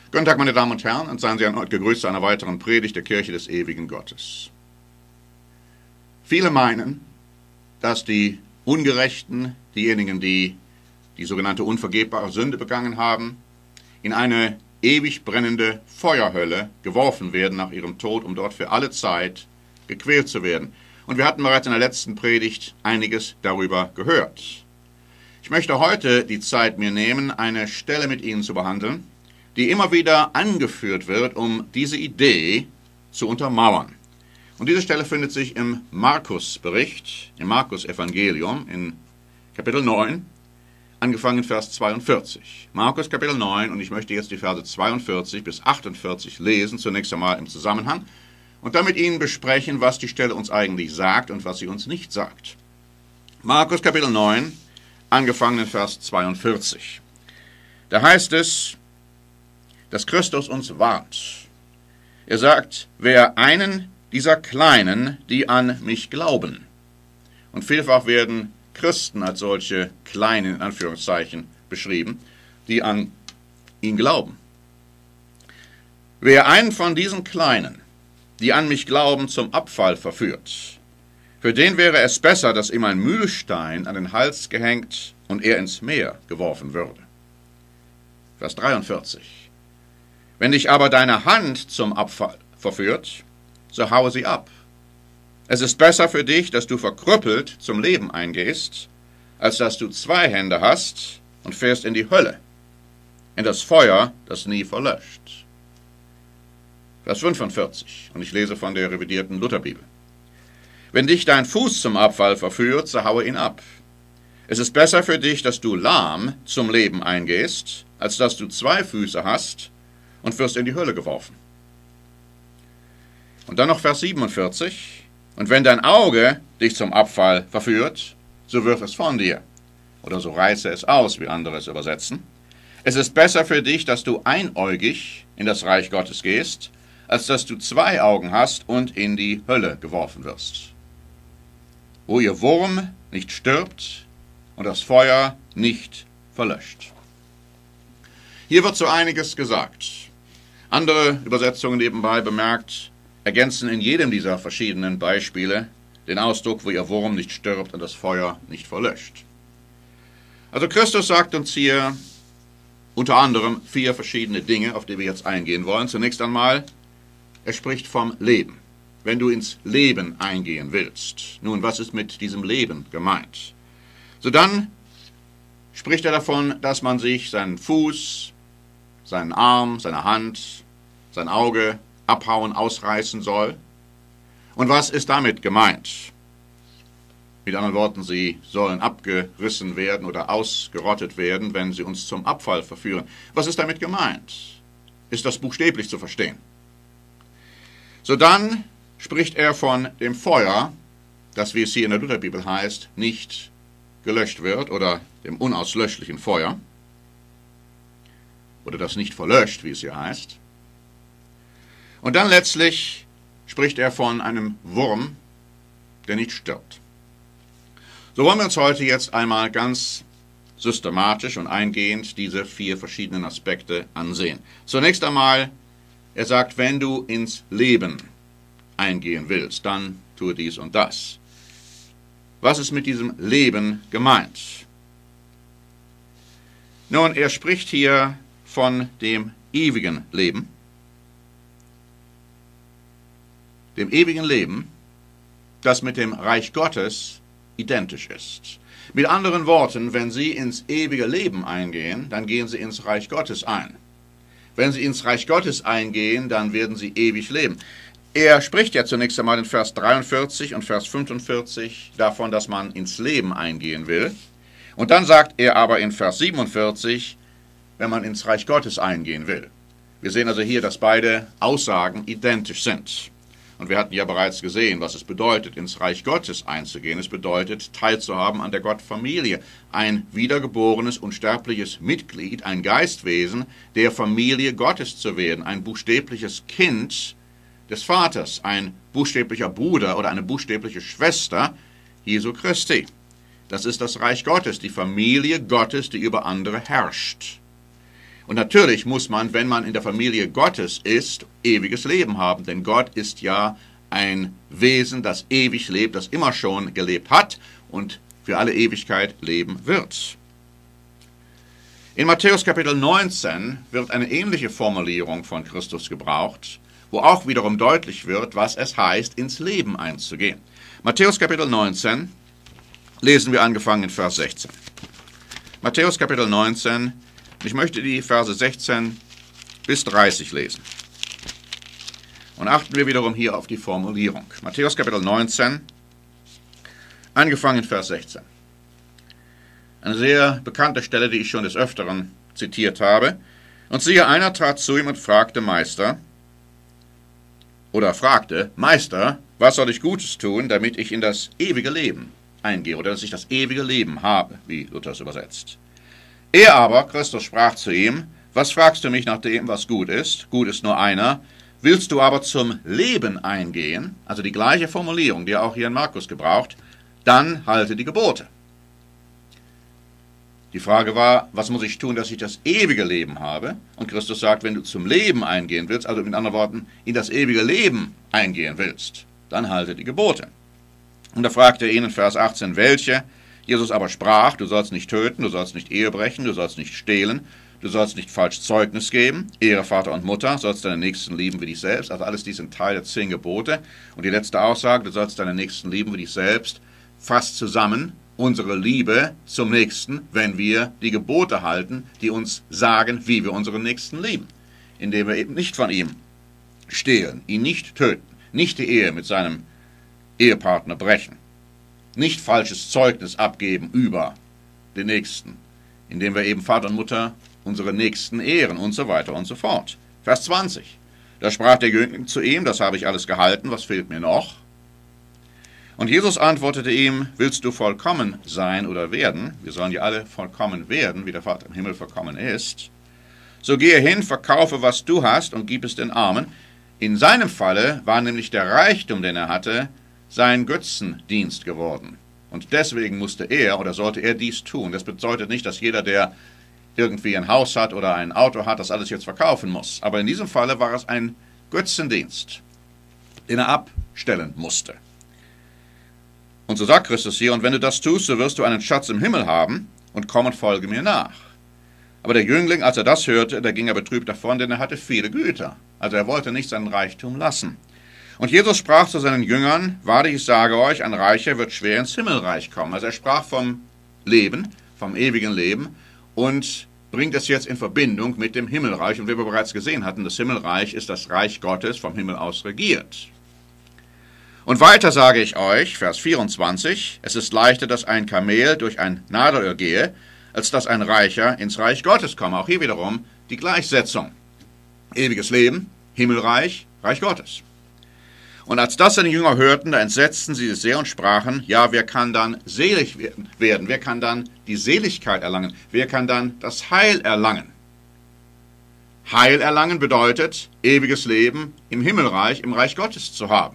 Guten Tag, meine Damen und Herren, und seien Sie erneut gegrüßt zu einer weiteren Predigt der Kirche des ewigen Gottes. Viele meinen, dass die Ungerechten, diejenigen, die die sogenannte unvergebbare Sünde begangen haben, in eine ewig brennende Feuerhölle geworfen werden nach ihrem Tod, um dort für alle Zeit gequält zu werden. Und wir hatten bereits in der letzten Predigt einiges darüber gehört. Ich möchte heute die Zeit mir nehmen, eine Stelle mit Ihnen zu behandeln, die immer wieder angeführt wird, um diese Idee zu untermauern. Und diese Stelle findet sich im Markus-Bericht, im Markus-Evangelium, in Kapitel 9, angefangen in Vers 42. Markus Kapitel 9, und ich möchte jetzt die Verse 42 bis 48 lesen, zunächst einmal im Zusammenhang, und dann mit Ihnen besprechen, was die Stelle uns eigentlich sagt und was sie uns nicht sagt. Markus Kapitel 9, angefangen in Vers 42. Da heißt es, dass Christus uns warnt. Er sagt, wer einen dieser Kleinen, die an mich glauben, und vielfach werden Christen als solche Kleinen in Anführungszeichen beschrieben, die an ihn glauben. Wer einen von diesen Kleinen, die an mich glauben, zum Abfall verführt, für den wäre es besser, dass ihm ein Mühlstein an den Hals gehängt und er ins Meer geworfen würde. Vers 43. Wenn dich aber deine Hand zum Abfall verführt, so haue sie ab. Es ist besser für dich, dass du verkrüppelt zum Leben eingehst, als dass du zwei Hände hast und fährst in die Hölle, in das Feuer, das nie verlöscht. Vers 45, und ich lese von der revidierten Lutherbibel. Wenn dich dein Fuß zum Abfall verführt, so haue ihn ab. Es ist besser für dich, dass du lahm zum Leben eingehst, als dass du zwei Füße hast und wirst in die Hölle geworfen. Und dann noch Vers 47. Und wenn dein Auge dich zum Abfall verführt, so wirf es von dir. Oder so reiße es aus, wie andere es übersetzen. Es ist besser für dich, dass du einäugig in das Reich Gottes gehst, als dass du zwei Augen hast und in die Hölle geworfen wirst. Wo ihr Wurm nicht stirbt und das Feuer nicht verlöscht. Hier wird so einiges gesagt. Andere Übersetzungen nebenbei bemerkt, ergänzen in jedem dieser verschiedenen Beispiele den Ausdruck, wo ihr Wurm nicht stirbt und das Feuer nicht verlöscht. Also Christus sagt uns hier unter anderem 4 verschiedene Dinge, auf die wir jetzt eingehen wollen. Zunächst einmal, er spricht vom Leben. Wenn du ins Leben eingehen willst. Nun, was ist mit diesem Leben gemeint? So dann spricht er davon, dass man sich seinen Fuß, seinen Arm, seine Hand, sein Auge abhauen, ausreißen soll. Und was ist damit gemeint? Mit anderen Worten, sie sollen abgerissen werden oder ausgerottet werden, wenn sie uns zum Abfall verführen. Was ist damit gemeint? Ist das buchstäblich zu verstehen? So dann spricht er von dem Feuer, das, wie es hier in der Lutherbibel heißt, nicht gelöscht wird, oder dem unauslöschlichen Feuer, oder das nicht verlöscht, wie es hier heißt. Und dann letztlich spricht er von einem Wurm, der nicht stirbt. So wollen wir uns heute jetzt einmal ganz systematisch und eingehend diese 4 verschiedenen Aspekte ansehen. Zunächst einmal, er sagt, wenn du ins Leben eingehen willst, dann tue dies und das. Was ist mit diesem Leben gemeint? Nun, er spricht hier von dem ewigen Leben. Dem ewigen Leben, das mit dem Reich Gottes identisch ist. Mit anderen Worten, wenn Sie ins ewige Leben eingehen, dann gehen Sie ins Reich Gottes ein. Wenn Sie ins Reich Gottes eingehen, dann werden Sie ewig leben. Er spricht ja zunächst einmal in Vers 43 und Vers 45 davon, dass man ins Leben eingehen will. Und dann sagt er aber in Vers 47, wenn man ins Reich Gottes eingehen will. Wir sehen also hier, dass beide Aussagen identisch sind. Und wir hatten ja bereits gesehen, was es bedeutet, ins Reich Gottes einzugehen. Es bedeutet, teilzuhaben an der Gottfamilie. Ein wiedergeborenes, unsterbliches Mitglied, ein Geistwesen der Familie Gottes zu werden. Ein buchstäbliches Kind des Vaters, ein buchstäblicher Bruder oder eine buchstäbliche Schwester Jesu Christi. Das ist das Reich Gottes, die Familie Gottes, die über andere herrscht. Und natürlich muss man, wenn man in der Familie Gottes ist, ewiges Leben haben, denn Gott ist ja ein Wesen, das ewig lebt, das immer schon gelebt hat und für alle Ewigkeit leben wird. In Matthäus Kapitel 19 wird eine ähnliche Formulierung von Christus gebraucht, wo auch wiederum deutlich wird, was es heißt, ins Leben einzugehen. Matthäus Kapitel 19 lesen wir angefangen in Vers 16. Matthäus Kapitel 19, ich möchte die Verse 16 bis 30 lesen. Und achten wir wiederum hier auf die Formulierung. Matthäus Kapitel 19, angefangen in Vers 16. Eine sehr bekannte Stelle, die ich schon des Öfteren zitiert habe. Und siehe, einer trat zu ihm und fragte, Meister, was soll ich Gutes tun, damit ich in das ewige Leben eingehe, oder dass ich das ewige Leben habe, wie Luther es übersetzt. Er aber, Christus sprach zu ihm, was fragst du mich nach dem, was gut ist? Gut ist nur einer. Willst du aber zum Leben eingehen, also die gleiche Formulierung, die er auch hier in Markus gebraucht, dann halte die Gebote. Die Frage war, was muss ich tun, dass ich das ewige Leben habe? Und Christus sagt, wenn du zum Leben eingehen willst, also mit anderen Worten, in das ewige Leben eingehen willst, dann halte die Gebote. Und da fragte er ihn in Vers 18, welche? Jesus aber sprach, du sollst nicht töten, du sollst nicht Ehe brechen, du sollst nicht stehlen, du sollst nicht falsch Zeugnis geben, Ehre Vater und Mutter, sollst deinen Nächsten lieben wie dich selbst. Also alles dies sind Teil der 10 Gebote. Und die letzte Aussage, du sollst deinen Nächsten lieben wie dich selbst, fasst zusammen unsere Liebe zum Nächsten, wenn wir die Gebote halten, die uns sagen, wie wir unseren Nächsten lieben. Indem wir eben nicht von ihm stehlen, ihn nicht töten, nicht die Ehe mit seinem Ehepartner brechen, nicht falsches Zeugnis abgeben über den Nächsten, indem wir eben Vater und Mutter unsere Nächsten ehren und so weiter und so fort. Vers 20. Da sprach der Jüngling zu ihm, das habe ich alles gehalten, was fehlt mir noch? Und Jesus antwortete ihm, willst du vollkommen sein oder werden? Wir sollen ja alle vollkommen werden, wie der Vater im Himmel vollkommen ist. So gehe hin, verkaufe, was du hast und gib es den Armen. In seinem Falle war nämlich der Reichtum, den er hatte, sein Götzendienst geworden. Und deswegen musste er oder sollte er dies tun. Das bedeutet nicht, dass jeder, der irgendwie ein Haus hat oder ein Auto hat, das alles jetzt verkaufen muss. Aber in diesem Falle war es ein Götzendienst, den er abstellen musste. Und so sagt Christus hier, und wenn du das tust, so wirst du einen Schatz im Himmel haben und komm und folge mir nach. Aber der Jüngling, als er das hörte, da ging er betrübt davon, denn er hatte viele Güter. Also er wollte nicht seinen Reichtum lassen. Und Jesus sprach zu seinen Jüngern, wahrlich, ich sage euch, ein Reicher wird schwer ins Himmelreich kommen. Also er sprach vom Leben, vom ewigen Leben und bringt es jetzt in Verbindung mit dem Himmelreich. Und wie wir bereits gesehen hatten, das Himmelreich ist das Reich Gottes vom Himmel aus regiert. Und weiter sage ich euch, Vers 24, es ist leichter, dass ein Kamel durch ein Nadelöhr gehe, als dass ein Reicher ins Reich Gottes komme. Auch hier wiederum die Gleichsetzung. Ewiges Leben, Himmelreich, Reich Gottes. Und als das seine Jünger hörten, da entsetzten sie sich sehr und sprachen, ja, wer kann dann selig werden? Wer kann dann die Seligkeit erlangen? Wer kann dann das Heil erlangen? Heil erlangen bedeutet, ewiges Leben im Himmelreich, im Reich Gottes zu haben.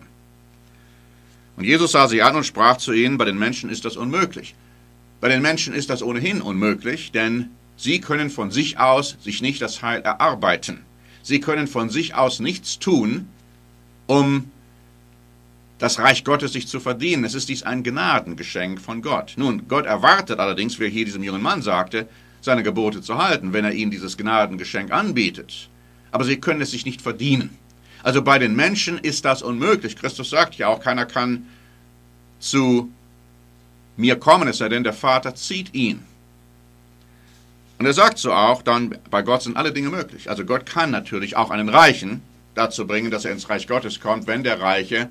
Und Jesus sah sie an und sprach zu ihnen, bei den Menschen ist das unmöglich. Bei den Menschen ist das ohnehin unmöglich, denn sie können von sich aus sich nicht das Heil erarbeiten. Sie können von sich aus nichts tun, um das Reich Gottes sich zu verdienen. Es ist dies ein Gnadengeschenk von Gott. Nun, Gott erwartet allerdings, wie er hier diesem jungen Mann sagte, seine Gebote zu halten, wenn er ihnen dieses Gnadengeschenk anbietet. Aber sie können es sich nicht verdienen. Also bei den Menschen ist das unmöglich. Christus sagt ja auch, keiner kann zu mir kommen, es sei denn, der Vater zieht ihn. Und er sagt so auch, dann bei Gott sind alle Dinge möglich. Also Gott kann natürlich auch einen Reichen dazu bringen, dass er ins Reich Gottes kommt, wenn der Reiche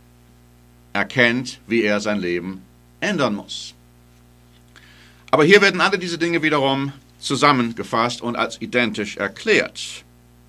erkennt, wie er sein Leben ändern muss. Aber hier werden alle diese Dinge wiederum zusammengefasst und als identisch erklärt.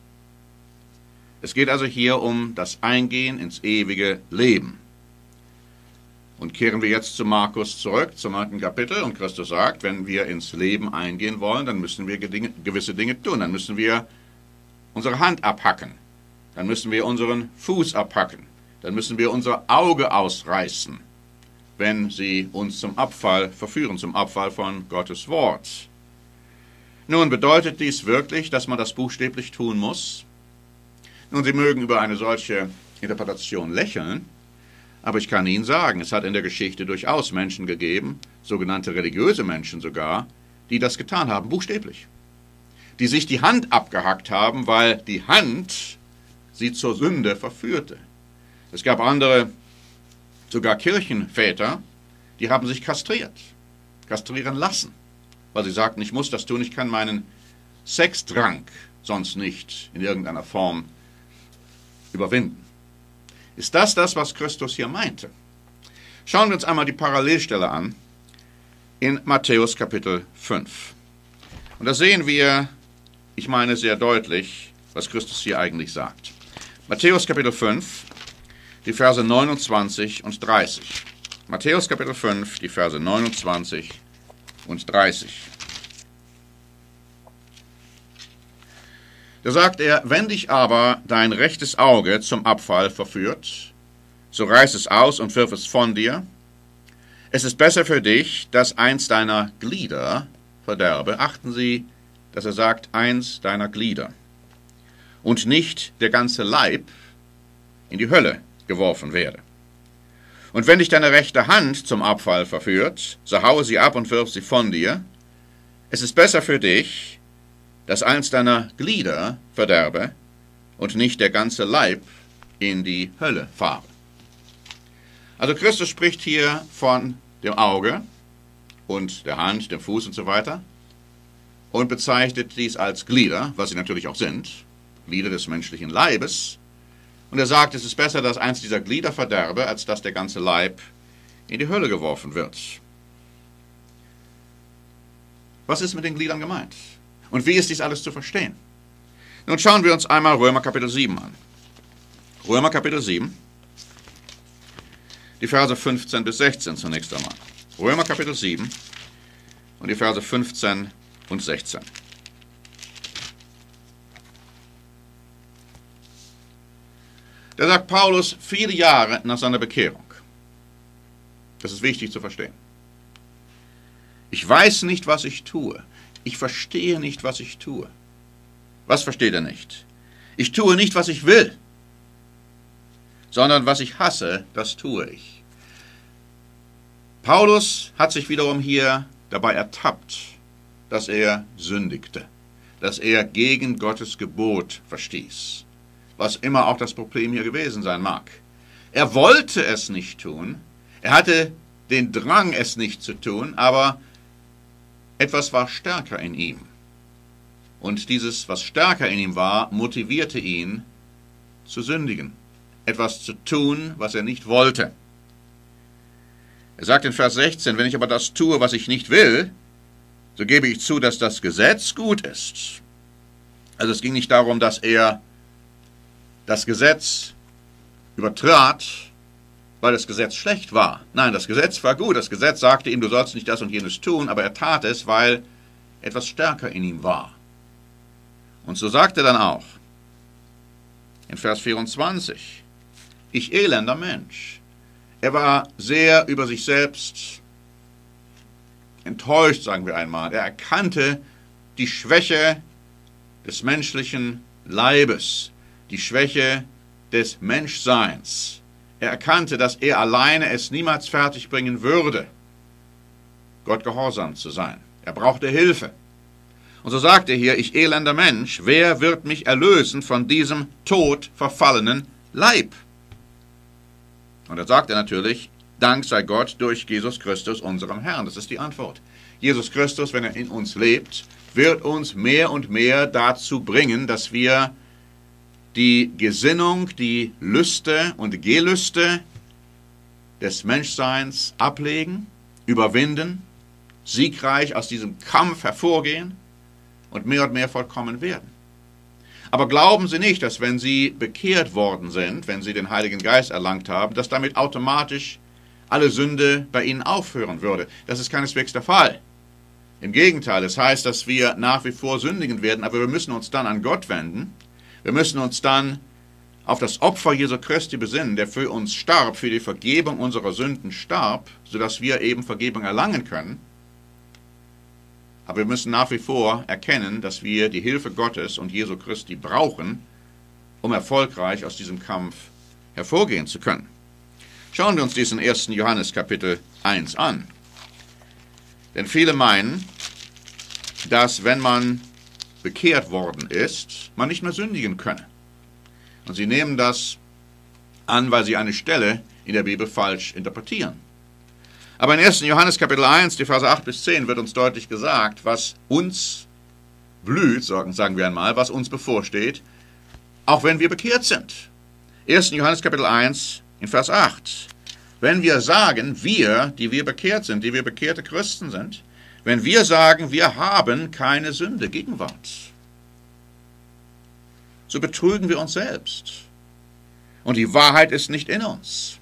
Es geht also hier um das Eingehen ins ewige Leben. Und kehren wir jetzt zu Markus zurück, zum 9. Kapitel. Und Christus sagt, wenn wir ins Leben eingehen wollen, dann müssen wir gewisse Dinge tun. Dann müssen wir unsere Hand abhacken. Dann müssen wir unseren Fuß abhacken. Dann müssen wir unser Auge ausreißen, wenn sie uns zum Abfall verführen, zum Abfall von Gottes Wort. Nun, bedeutet dies wirklich, dass man das buchstäblich tun muss? Nun, Sie mögen über eine solche Interpretation lächeln, aber ich kann Ihnen sagen, es hat in der Geschichte durchaus Menschen gegeben, sogenannte religiöse Menschen sogar, die das getan haben, buchstäblich. Die sich die Hand abgehackt haben, weil die Hand sie zur Sünde verführte. Es gab andere, sogar Kirchenväter, die haben sich kastrieren lassen, weil sie sagten, ich muss das tun, ich kann meinen Sexdrang sonst nicht in irgendeiner Form überwinden. Ist das, was Christus hier meinte? Schauen wir uns einmal die Parallelstelle an in Matthäus Kapitel 5. Und da sehen wir, ich meine sehr deutlich, was Christus hier eigentlich sagt. Matthäus Kapitel 5, die Verse 29 und 30. Matthäus Kapitel 5, die Verse 29 und 30. Da sagt er, wenn dich aber dein rechtes Auge zum Abfall verführt, so reiß es aus und wirf es von dir. Es ist besser für dich, dass eins deiner Glieder verderbe. Achten Sie, dass er sagt, eins deiner Glieder. Und nicht der ganze Leib in die Hölle geworfen werde. Und wenn dich deine rechte Hand zum Abfall verführt, so haue sie ab und wirf sie von dir. Es ist besser für dich, dass eins deiner Glieder verderbe und nicht der ganze Leib in die Hölle fahre. Also Christus spricht hier von dem Auge und der Hand, dem Fuß und so weiter und bezeichnet dies als Glieder, was sie natürlich auch sind, Glieder des menschlichen Leibes. Und er sagt, es ist besser, dass eins dieser Glieder verderbe, als dass der ganze Leib in die Hölle geworfen wird. Was ist mit den Gliedern gemeint? Und wie ist dies alles zu verstehen? Nun schauen wir uns einmal Römer Kapitel 7 an. Römer Kapitel 7, die Verse 15 bis 16 zunächst einmal. Römer Kapitel 7 und die Verse 15 und 16. Da sagt Paulus viele Jahre nach seiner Bekehrung. Das ist wichtig zu verstehen. Ich weiß nicht, was ich tue. Ich verstehe nicht, was ich tue. Was versteht er nicht? Ich tue nicht, was ich will, sondern was ich hasse, das tue ich. Paulus hat sich wiederum hier dabei ertappt, dass er sündigte, dass er gegen Gottes Gebot verstieß, was immer auch das Problem hier gewesen sein mag. Er wollte es nicht tun, er hatte den Drang, es nicht zu tun, aber etwas war stärker in ihm. Und dieses, was stärker in ihm war, motivierte ihn zu sündigen, etwas zu tun, was er nicht wollte. Er sagt in Vers 16, wenn ich aber das tue, was ich nicht will, so gebe ich zu, dass das Gesetz gut ist. Also es ging nicht darum, dass er das Gesetz übertrat, weil das Gesetz schlecht war. Nein, das Gesetz war gut. Das Gesetz sagte ihm, du sollst nicht das und jenes tun, aber er tat es, weil etwas stärker in ihm war. Und so sagt er dann auch in Vers 24, ich elender Mensch. Er war sehr über sich selbst enttäuscht, sagen wir einmal. Er erkannte die Schwäche des menschlichen Leibes, die Schwäche des Menschseins. Er erkannte, dass er alleine es niemals fertigbringen würde, Gott gehorsam zu sein. Er brauchte Hilfe. Und so sagt er hier, ich elender Mensch, wer wird mich erlösen von diesem todverfallenen Leib? Und da sagt er natürlich, Dank sei Gott durch Jesus Christus, unserem Herrn. Das ist die Antwort. Jesus Christus, wenn er in uns lebt, wird uns mehr und mehr dazu bringen, dass wir die Gesinnung, die Lüste und Gelüste des Menschseins ablegen, überwinden, siegreich aus diesem Kampf hervorgehen und mehr vollkommen werden. Aber glauben Sie nicht, dass wenn Sie bekehrt worden sind, wenn Sie den Heiligen Geist erlangt haben, dass damit automatisch alle Sünde bei Ihnen aufhören würde. Das ist keineswegs der Fall. Im Gegenteil, es heißt, dass wir nach wie vor sündigen werden, aber wir müssen uns dann an Gott wenden. Wir müssen uns dann auf das Opfer Jesu Christi besinnen, der für uns starb, für die Vergebung unserer Sünden starb, sodass wir eben Vergebung erlangen können. Aber wir müssen nach wie vor erkennen, dass wir die Hilfe Gottes und Jesu Christi brauchen, um erfolgreich aus diesem Kampf hervorgehen zu können. Schauen wir uns diesen 1. Johannes Kapitel 1 an. Denn viele meinen, dass wenn man bekehrt worden ist, man nicht mehr sündigen könne. Und sie nehmen das an, weil sie eine Stelle in der Bibel falsch interpretieren. Aber in 1. Johannes Kapitel 1, die Verse 8 bis 10, wird uns deutlich gesagt, was uns blüht, sagen wir einmal, was uns bevorsteht, auch wenn wir bekehrt sind. 1. Johannes Kapitel 1, in Vers 8. Wenn wir sagen, wir, die wir bekehrt sind, die wir bekehrte Christen sind, wenn wir sagen, wir haben keine Sünde, Gegenwart, so betrügen wir uns selbst. Und die Wahrheit ist nicht in uns.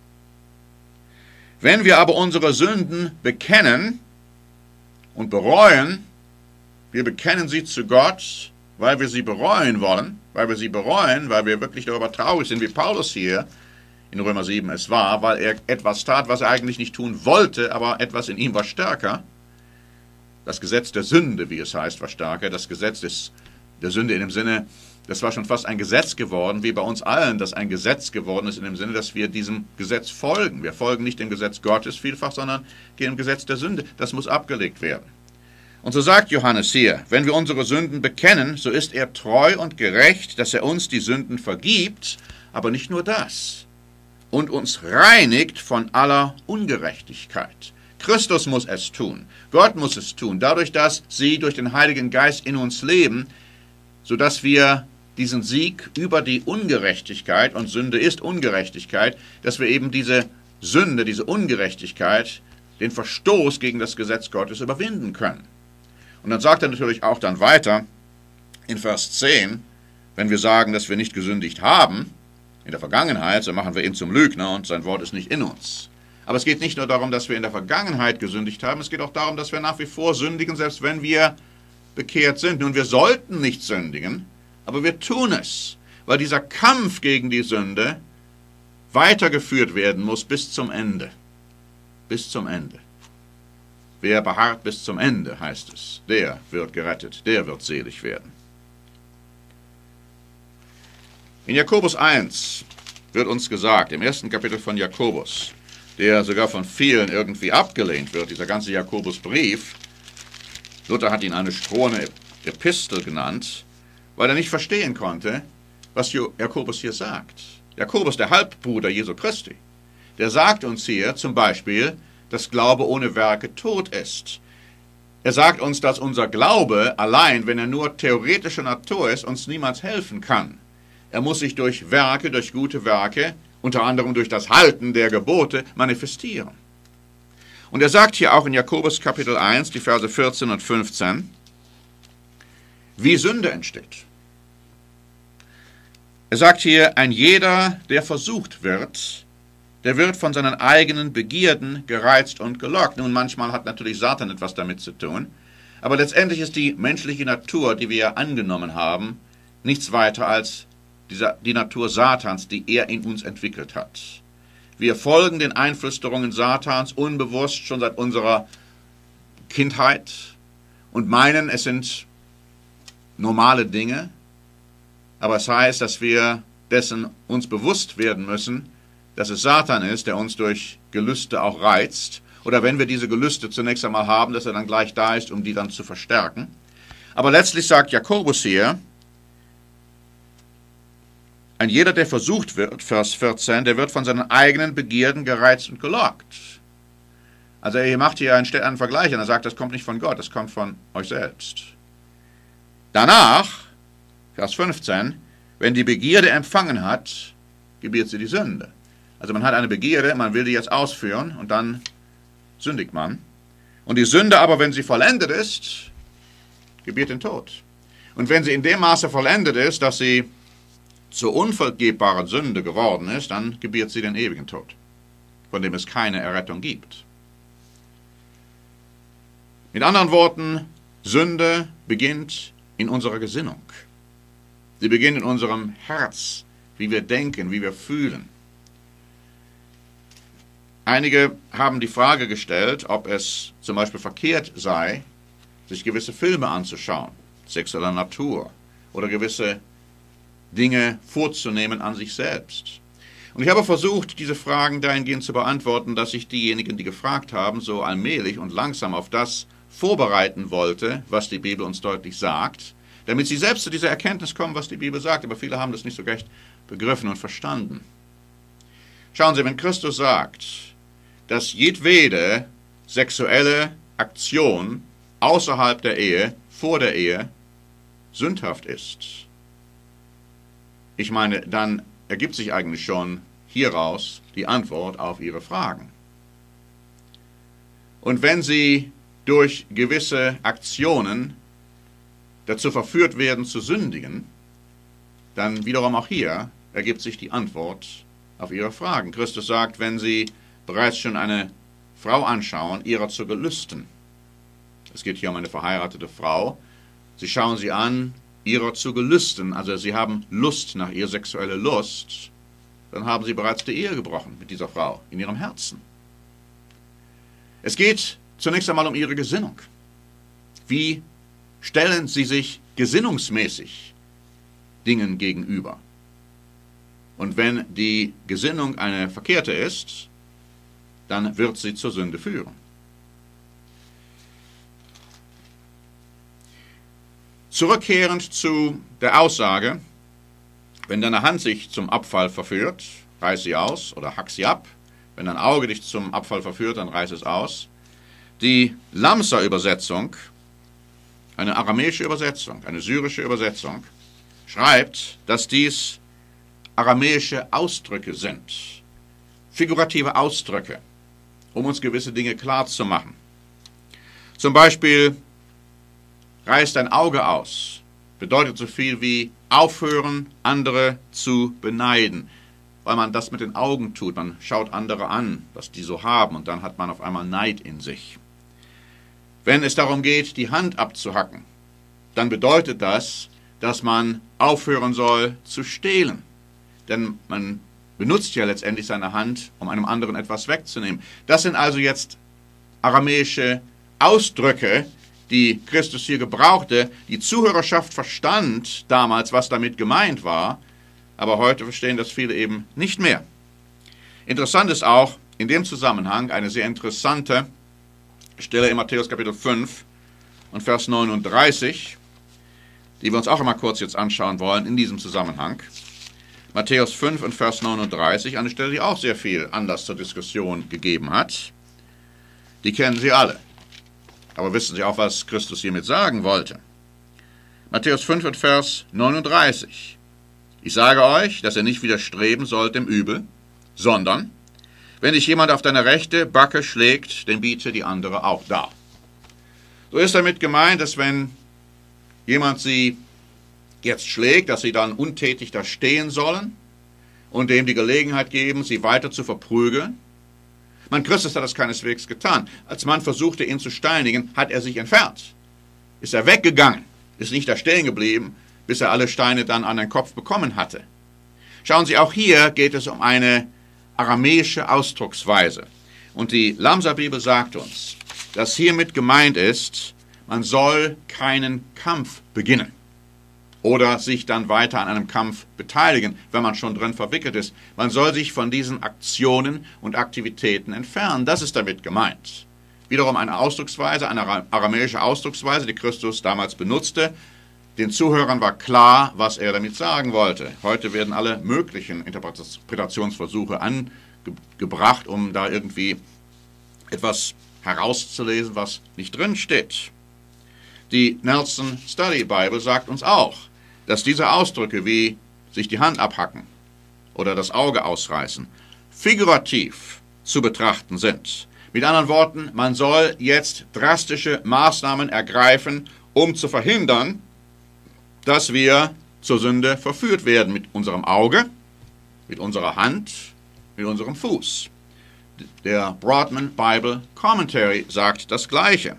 Wenn wir aber unsere Sünden bekennen und bereuen, wir bekennen sie zu Gott, weil wir sie bereuen wollen, weil wir wirklich darüber traurig sind, wie Paulus hier in Römer 7 es war, weil er etwas tat, was er eigentlich nicht tun wollte, aber etwas in ihm war stärker. Das Gesetz der Sünde, wie es heißt, war stärker. Das Gesetz der Sünde in dem Sinne, das war schon fast ein Gesetz geworden, wie bei uns allen, das ein Gesetz geworden ist, in dem Sinne, dass wir diesem Gesetz folgen. Wir folgen nicht dem Gesetz Gottes vielfach, sondern dem Gesetz der Sünde. Das muss abgelegt werden. Und so sagt Johannes hier, wenn wir unsere Sünden bekennen, so ist er treu und gerecht, dass er uns die Sünden vergibt, aber nicht nur das, und uns reinigt von aller Ungerechtigkeit. Christus muss es tun, Gott muss es tun, dadurch, dass sie durch den Heiligen Geist in uns leben, sodass wir diesen Sieg über die Ungerechtigkeit, und Sünde ist Ungerechtigkeit, dass wir eben diese Sünde, diese Ungerechtigkeit, den Verstoß gegen das Gesetz Gottes überwinden können. Und dann sagt er natürlich auch dann weiter in Vers 10, wenn wir sagen, dass wir nicht gesündigt haben, in der Vergangenheit, so machen wir ihn zum Lügner und sein Wort ist nicht in uns. Aber es geht nicht nur darum, dass wir in der Vergangenheit gesündigt haben, es geht auch darum, dass wir nach wie vor sündigen, selbst wenn wir bekehrt sind. Nun, wir sollten nicht sündigen, aber wir tun es, weil dieser Kampf gegen die Sünde weitergeführt werden muss bis zum Ende. Bis zum Ende. Wer beharrt bis zum Ende, heißt es, der wird gerettet, der wird selig werden. In Jakobus 1 wird uns gesagt, im ersten Kapitel von Jakobus, der sogar von vielen irgendwie abgelehnt wird, dieser ganze Jakobusbrief, Luther hat ihn eine strohene Epistel genannt, weil er nicht verstehen konnte, was Jakobus hier sagt. Jakobus, der Halbbruder Jesu Christi, der sagt uns hier zum Beispiel, dass Glaube ohne Werke tot ist. Er sagt uns, dass unser Glaube allein, wenn er nur theoretischer Natur ist, uns niemals helfen kann. Er muss sich durch Werke, durch gute Werke, unter anderem durch das Halten der Gebote, manifestieren. Und er sagt hier auch in Jakobus Kapitel 1, die Verse 14 und 15, wie Sünde entsteht. Er sagt hier, ein jeder, der versucht wird, der wird von seinen eigenen Begierden gereizt und gelockt. Nun, manchmal hat natürlich Satan etwas damit zu tun, aber letztendlich ist die menschliche Natur, die wir ja angenommen haben, nichts weiter als die Natur Satans, die er in uns entwickelt hat. Wir folgen den Einflüsterungen Satans unbewusst schon seit unserer Kindheit und meinen, es sind normale Dinge, aber es heißt, dass wir dessen uns bewusst werden müssen, dass es Satan ist, der uns durch Gelüste auch reizt, oder wenn wir diese Gelüste zunächst einmal haben, dass er dann gleich da ist, um die dann zu verstärken. Aber letztlich sagt Jakobus hier, ein jeder, der versucht wird, Vers 14, der wird von seinen eigenen Begierden gereizt und gelockt. Also er macht hier einen Vergleich und er sagt, das kommt nicht von Gott, das kommt von euch selbst. Danach, Vers 15, wenn die Begierde empfangen hat, gebiert sie die Sünde. Also man hat eine Begierde, man will die jetzt ausführen und dann sündigt man. Und die Sünde aber, wenn sie vollendet ist, gebiert den Tod. Und wenn sie in dem Maße vollendet ist, dass sie zur unvergebbaren Sünde geworden ist, dann gebiert sie den ewigen Tod, von dem es keine Errettung gibt. Mit anderen Worten, Sünde beginnt in unserer Gesinnung. Sie beginnt in unserem Herz, wie wir denken, wie wir fühlen. Einige haben die Frage gestellt, ob es zum Beispiel verkehrt sei, sich gewisse Filme anzuschauen, sexueller Natur, oder gewisse Dinge vorzunehmen an sich selbst. Und ich habe versucht, diese Fragen dahingehend zu beantworten, dass ich diejenigen, die gefragt haben, so allmählich und langsam auf das vorbereiten wollte, was die Bibel uns deutlich sagt, damit sie selbst zu dieser Erkenntnis kommen, was die Bibel sagt. Aber viele haben das nicht so recht begriffen und verstanden. Schauen Sie, wenn Christus sagt, dass jedwede sexuelle Aktion außerhalb der Ehe, vor der Ehe, sündhaft ist, ich meine, dann ergibt sich eigentlich schon hieraus die Antwort auf Ihre Fragen. Und wenn Sie durch gewisse Aktionen dazu verführt werden zu sündigen, dann wiederum auch hier ergibt sich die Antwort auf Ihre Fragen. Christus sagt, wenn Sie bereits schon eine Frau anschauen, ihrer zu gelüsten. Es geht hier um eine verheiratete Frau. Sie schauen sie an, ihrer zu gelüsten, also Sie haben Lust nach ihr, sexuelle Lust, dann haben Sie bereits die Ehe gebrochen mit dieser Frau in Ihrem Herzen. Es geht zunächst einmal um Ihre Gesinnung. Wie stellen Sie sich gesinnungsmäßig Dingen gegenüber? Und wenn die Gesinnung eine verkehrte ist, dann wird sie zur Sünde führen. Zurückkehrend zu der Aussage, wenn deine Hand sich zum Abfall verführt, reiß sie aus oder hack sie ab. Wenn dein Auge dich zum Abfall verführt, dann reiß es aus. Die Lamsa-Übersetzung, eine aramäische Übersetzung, eine syrische Übersetzung, schreibt, dass dies aramäische Ausdrücke sind, figurative Ausdrücke, um uns gewisse Dinge klarzumachen. Zum Beispiel, reiß dein Auge aus, bedeutet so viel wie aufhören, andere zu beneiden, weil man das mit den Augen tut. Man schaut andere an, was die so haben, und dann hat man auf einmal Neid in sich. Wenn es darum geht, die Hand abzuhacken, dann bedeutet das, dass man aufhören soll zu stehlen. Denn man benutzt ja letztendlich seine Hand, um einem anderen etwas wegzunehmen. Das sind also jetzt aramäische Ausdrücke, die Christus hier gebrauchte. Die Zuhörerschaft verstand damals, was damit gemeint war, aber heute verstehen das viele eben nicht mehr. Interessant ist auch in dem Zusammenhang eine sehr interessante Stelle in Matthäus Kapitel 5 und Vers 39, die wir uns auch einmal kurz jetzt anschauen wollen in diesem Zusammenhang. Matthäus 5 und Vers 39, eine Stelle, die auch sehr viel Anlass zur Diskussion gegeben hat. Die kennen Sie alle. Aber wissen Sie auch, was Christus hiermit sagen wollte? Matthäus 5 und Vers 39. Ich sage euch, dass ihr nicht widerstreben sollt dem Übel, sondern, wenn dich jemand auf deine rechte Backe schlägt, dann biete die andere auch dar. So ist damit gemeint, dass wenn jemand sie jetzt schlägt, dass sie dann untätig da stehen sollen und dem die Gelegenheit geben, sie weiter zu verprügeln. Christus hat das keineswegs getan. Als man versuchte, ihn zu steinigen, hat er sich entfernt. Ist er weggegangen, ist nicht da stehen geblieben, bis er alle Steine dann an den Kopf bekommen hatte. Schauen Sie, auch hier geht es um eine aramäische Ausdrucksweise. Und die Lamsa-Bibel sagt uns, dass hiermit gemeint ist, man soll keinen Kampf beginnen oder sich dann weiter an einem Kampf beteiligen, wenn man schon drin verwickelt ist. Man soll sich von diesen Aktionen und Aktivitäten entfernen. Das ist damit gemeint. Wiederum eine Ausdrucksweise, eine aramäische Ausdrucksweise, die Christus damals benutzte. Den Zuhörern war klar, was er damit sagen wollte. Heute werden alle möglichen Interpretationsversuche angebracht, um da irgendwie etwas herauszulesen, was nicht drin steht. Die Nelson Study Bible sagt uns auch, dass diese Ausdrücke wie sich die Hand abhacken oder das Auge ausreißen figurativ zu betrachten sind. Mit anderen Worten, man soll jetzt drastische Maßnahmen ergreifen, um zu verhindern, dass wir zur Sünde verführt werden mit unserem Auge, mit unserer Hand, mit unserem Fuß. Der Broadman Bible Commentary sagt das Gleiche.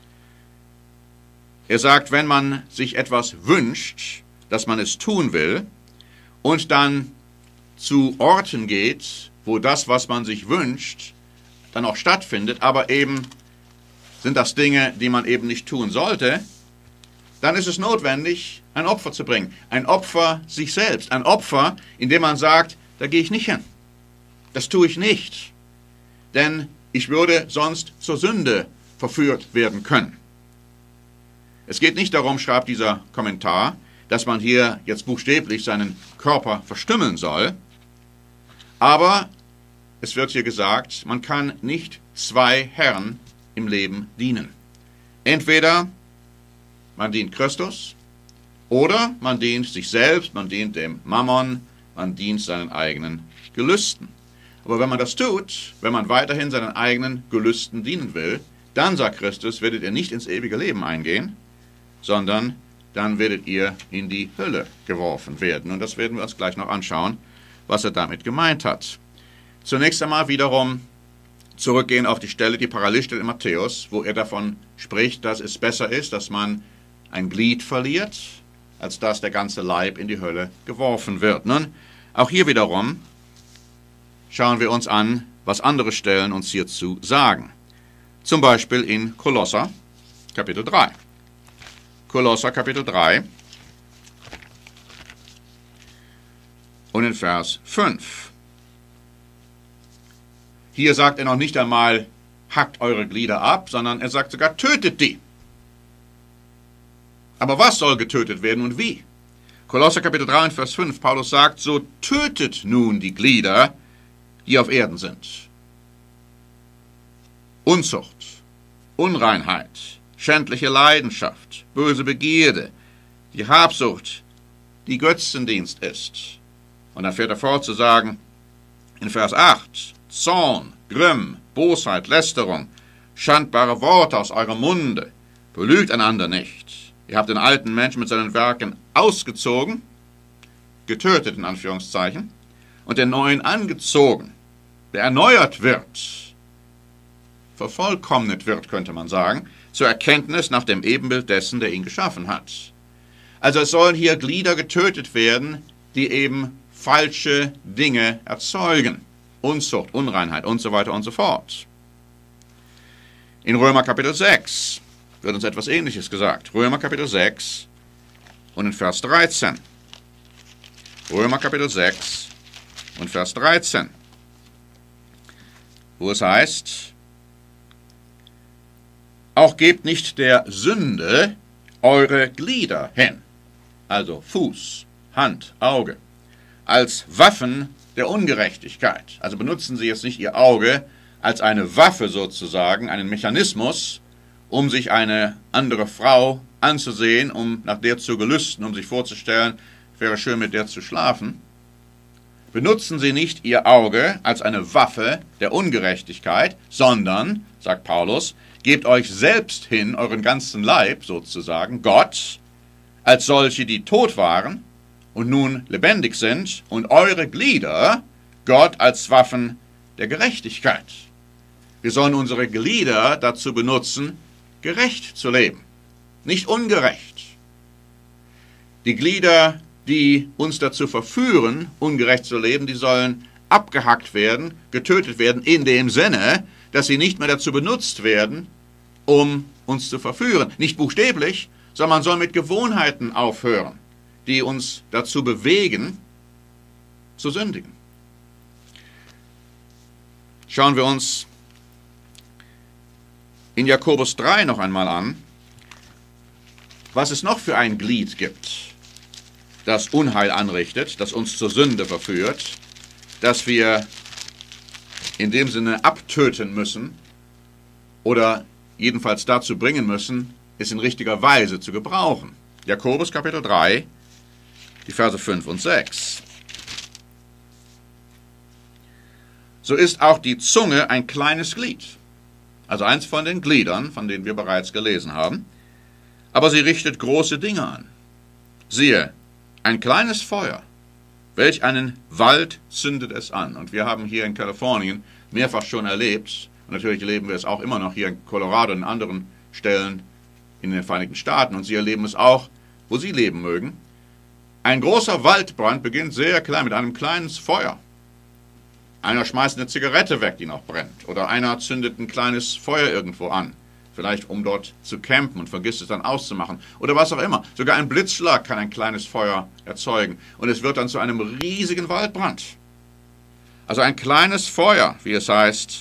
Er sagt, wenn man sich etwas wünscht, dass man es tun will, und dann zu Orten geht, wo das, was man sich wünscht, dann auch stattfindet, aber eben sind das Dinge, die man eben nicht tun sollte, dann ist es notwendig, ein Opfer zu bringen. Ein Opfer sich selbst. Ein Opfer, in dem man sagt, da gehe ich nicht hin. Das tue ich nicht. Denn ich würde sonst zur Sünde verführt werden können. Es geht nicht darum, schreibt dieser Kommentar, dass man hier jetzt buchstäblich seinen Körper verstümmeln soll. Aber es wird hier gesagt, man kann nicht zwei Herren im Leben dienen. Entweder man dient Christus oder man dient sich selbst, man dient dem Mammon, man dient seinen eigenen Gelüsten. Aber wenn man das tut, wenn man weiterhin seinen eigenen Gelüsten dienen will, dann, sagt Christus, werdet ihr nicht ins ewige Leben eingehen, sondern dann werdet ihr in die Hölle geworfen werden. Und das werden wir uns gleich noch anschauen, was er damit gemeint hat. Zunächst einmal wiederum zurückgehen auf die Stelle, die parallel steht in Matthäus, wo er davon spricht, dass es besser ist, dass man ein Glied verliert, als dass der ganze Leib in die Hölle geworfen wird. Nun, auch hier wiederum schauen wir uns an, was andere Stellen uns hierzu sagen. Zum Beispiel in Kolosser, Kapitel 3. Kolosser, Kapitel 3 und in Vers 5. Hier sagt er noch nicht einmal, hackt eure Glieder ab, sondern er sagt sogar, tötet die. Aber was soll getötet werden und wie? Kolosser Kapitel 3 und Vers 5, Paulus sagt, so tötet nun die Glieder, die auf Erden sind. Unzucht, Unreinheit, schändliche Leidenschaft, böse Begierde, die Habsucht, die Götzendienst ist. Und dann fährt er fort zu sagen, in Vers 8, Zorn, Grimm, Bosheit, Lästerung, schandbare Worte aus eurem Munde, belügt einander nicht. Ihr habt den alten Menschen mit seinen Werken ausgezogen, getötet in Anführungszeichen, und den neuen angezogen, der erneuert wird, vervollkommnet wird, könnte man sagen, zur Erkenntnis nach dem Ebenbild dessen, der ihn geschaffen hat. Also es sollen hier Glieder getötet werden, die eben falsche Dinge erzeugen. Unzucht, Unreinheit und so weiter und so fort. In Römer Kapitel 6 wird uns etwas Ähnliches gesagt. Römer Kapitel 6 und in Vers 13. Römer Kapitel 6 und Vers 13. Wo es heißt, auch gebt nicht der Sünde eure Glieder hin, also Fuß, Hand, Auge, als Waffen der Ungerechtigkeit. Also benutzen Sie jetzt nicht Ihr Auge als eine Waffe sozusagen, einen Mechanismus, um sich eine andere Frau anzusehen, um nach der zu gelüsten, um sich vorzustellen, wäre schön mit der zu schlafen. Benutzen Sie nicht Ihr Auge als eine Waffe der Ungerechtigkeit, sondern, sagt Paulus, gebt euch selbst hin, euren ganzen Leib sozusagen, Gott, als solche, die tot waren und nun lebendig sind, und eure Glieder, Gott, als Waffen der Gerechtigkeit. Wir sollen unsere Glieder dazu benutzen, gerecht zu leben, nicht ungerecht. Die Glieder, die uns dazu verführen, ungerecht zu leben, die sollen abgehackt werden, getötet werden, in dem Sinne, dass sie nicht mehr dazu benutzt werden, um uns zu verführen. Nicht buchstäblich, sondern man soll mit Gewohnheiten aufhören, die uns dazu bewegen, zu sündigen. Schauen wir uns in Jakobus 3 noch einmal an, was es noch für ein Glied gibt, das Unheil anrichtet, das uns zur Sünde verführt, das wir in dem Sinne abtöten müssen oder jedenfalls dazu bringen müssen, es in richtiger Weise zu gebrauchen. Jakobus Kapitel 3, die Verse 5 und 6. So ist auch die Zunge ein kleines Glied, also eins von den Gliedern, von denen wir bereits gelesen haben, aber sie richtet große Dinge an. Siehe, ein kleines Feuer, welch einen Wald zündet es an. Und wir haben hier in Kalifornien mehrfach schon erlebt, und natürlich erleben wir es auch immer noch hier in Colorado und in anderen Stellen in den Vereinigten Staaten, und Sie erleben es auch, wo Sie leben mögen. Ein großer Waldbrand beginnt sehr klein, mit einem kleinen Feuer. Einer schmeißt eine Zigarette weg, die noch brennt, oder einer zündet ein kleines Feuer irgendwo an, vielleicht um dort zu campen und vergisst es dann auszumachen oder was auch immer. Sogar ein Blitzschlag kann ein kleines Feuer erzeugen und es wird dann zu einem riesigen Waldbrand. Also ein kleines Feuer, wie es heißt,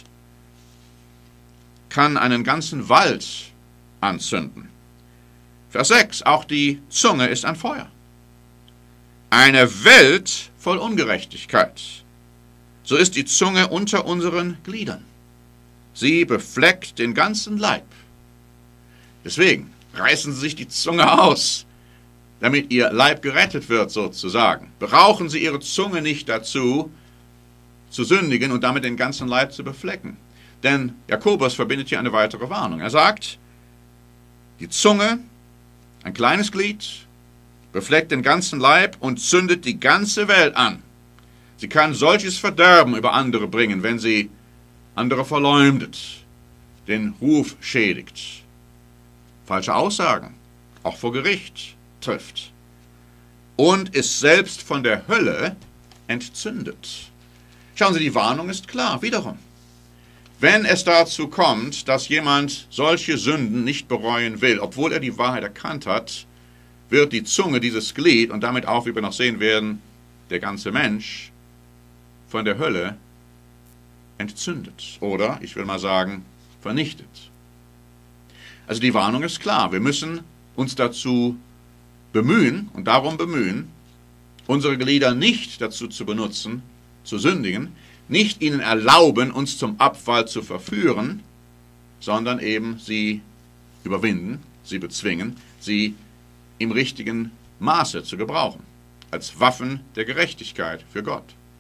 kann einen ganzen Wald anzünden. Vers 6, auch die Zunge ist ein Feuer. Eine Welt voll Ungerechtigkeit. So ist die Zunge unter unseren Gliedern. Sie befleckt den ganzen Leib. Deswegen reißen Sie sich die Zunge aus, damit Ihr Leib gerettet wird sozusagen. Brauchen Sie Ihre Zunge nicht dazu, zu sündigen und damit den ganzen Leib zu beflecken. Denn Jakobus verbindet hier eine weitere Warnung. Er sagt, die Zunge, ein kleines Glied, befleckt den ganzen Leib und zündet die ganze Welt an. Sie kann solches Verderben über andere bringen, wenn sie andere verleumdet, den Ruf schädigt, falsche Aussagen, auch vor Gericht trifft und ist selbst von der Hölle entzündet. Schauen Sie, die Warnung ist klar, wiederum. Wenn es dazu kommt, dass jemand solche Sünden nicht bereuen will, obwohl er die Wahrheit erkannt hat, wird die Zunge, dieses Glied, und damit auch, wie wir noch sehen werden, der ganze Mensch, von der Hölle entzündet. Oder, ich will mal sagen, vernichtet. Also die Warnung ist klar. Wir müssen uns dazu bemühen und darum bemühen, unsere Glieder nicht dazu zu benutzen, zu sündigen, nicht ihnen erlauben, uns zum Abfall zu verführen, sondern eben sie überwinden, sie bezwingen, sie im richtigen Maße zu gebrauchen, als Waffen der Gerechtigkeit für Gott.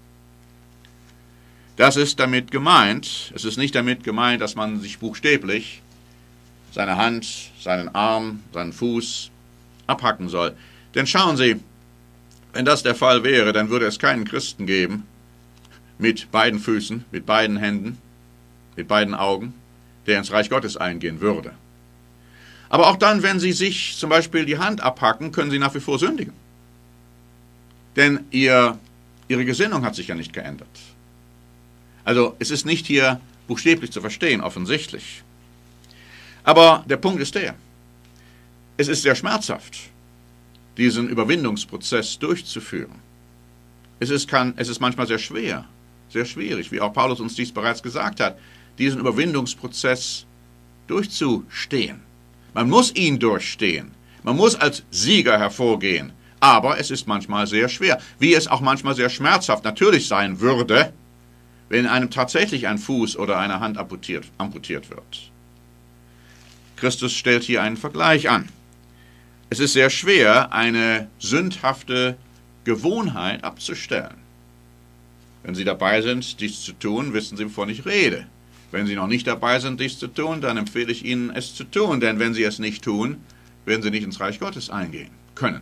Das ist damit gemeint, es ist nicht damit gemeint, dass man sich buchstäblich seine Hand, seinen Arm, seinen Fuß abhacken soll. Denn schauen Sie, wenn das der Fall wäre, dann würde es keinen Christen geben, mit beiden Füßen, mit beiden Händen, mit beiden Augen, der ins Reich Gottes eingehen würde. Aber auch dann, wenn Sie sich zum Beispiel die Hand abhacken, können Sie nach wie vor sündigen. Denn Ihre Gesinnung hat sich ja nicht geändert. Also es ist nicht hier buchstäblich zu verstehen, offensichtlich. Aber der Punkt ist der, es ist sehr schmerzhaft, diesen Überwindungsprozess durchzuführen. Es ist manchmal sehr schwer, sehr schwierig, wie auch Paulus uns dies bereits gesagt hat, diesen Überwindungsprozess durchzustehen. Man muss ihn durchstehen. Man muss als Sieger hervorgehen. Aber es ist manchmal sehr schwer, wie es auch manchmal sehr schmerzhaft natürlich sein würde, wenn einem tatsächlich ein Fuß oder eine Hand amputiert wird. Christus stellt hier einen Vergleich an. Es ist sehr schwer, eine sündhafte Gewohnheit abzustellen. Wenn Sie dabei sind, dies zu tun, wissen Sie, wovon ich rede. Wenn Sie noch nicht dabei sind, dies zu tun, dann empfehle ich Ihnen, es zu tun. Denn wenn Sie es nicht tun, werden Sie nicht ins Reich Gottes eingehen können.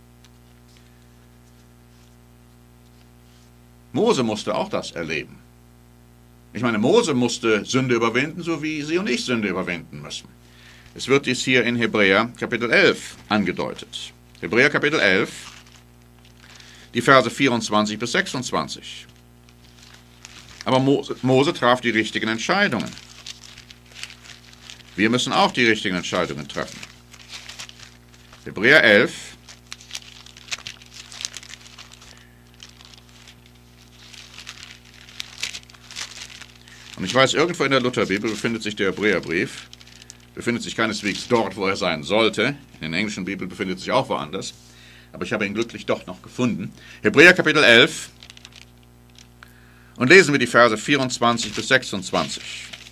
Mose musste auch das erleben. Ich meine, Mose musste Sünde überwinden, so wie Sie und ich Sünde überwinden müssen. Es wird dies hier in Hebräer Kapitel 11 angedeutet. Hebräer Kapitel 11, die Verse 24 bis 26. Aber Mose traf die richtigen Entscheidungen. Wir müssen auch die richtigen Entscheidungen treffen. Hebräer 11, und ich weiß, irgendwo in der Lutherbibel befindet sich der Hebräerbrief, befindet sich keineswegs dort, wo er sein sollte. In der englischen Bibel befindet sich auch woanders. Aber ich habe ihn glücklich doch noch gefunden. Hebräer Kapitel 11. Und lesen wir die Verse 24 bis 26.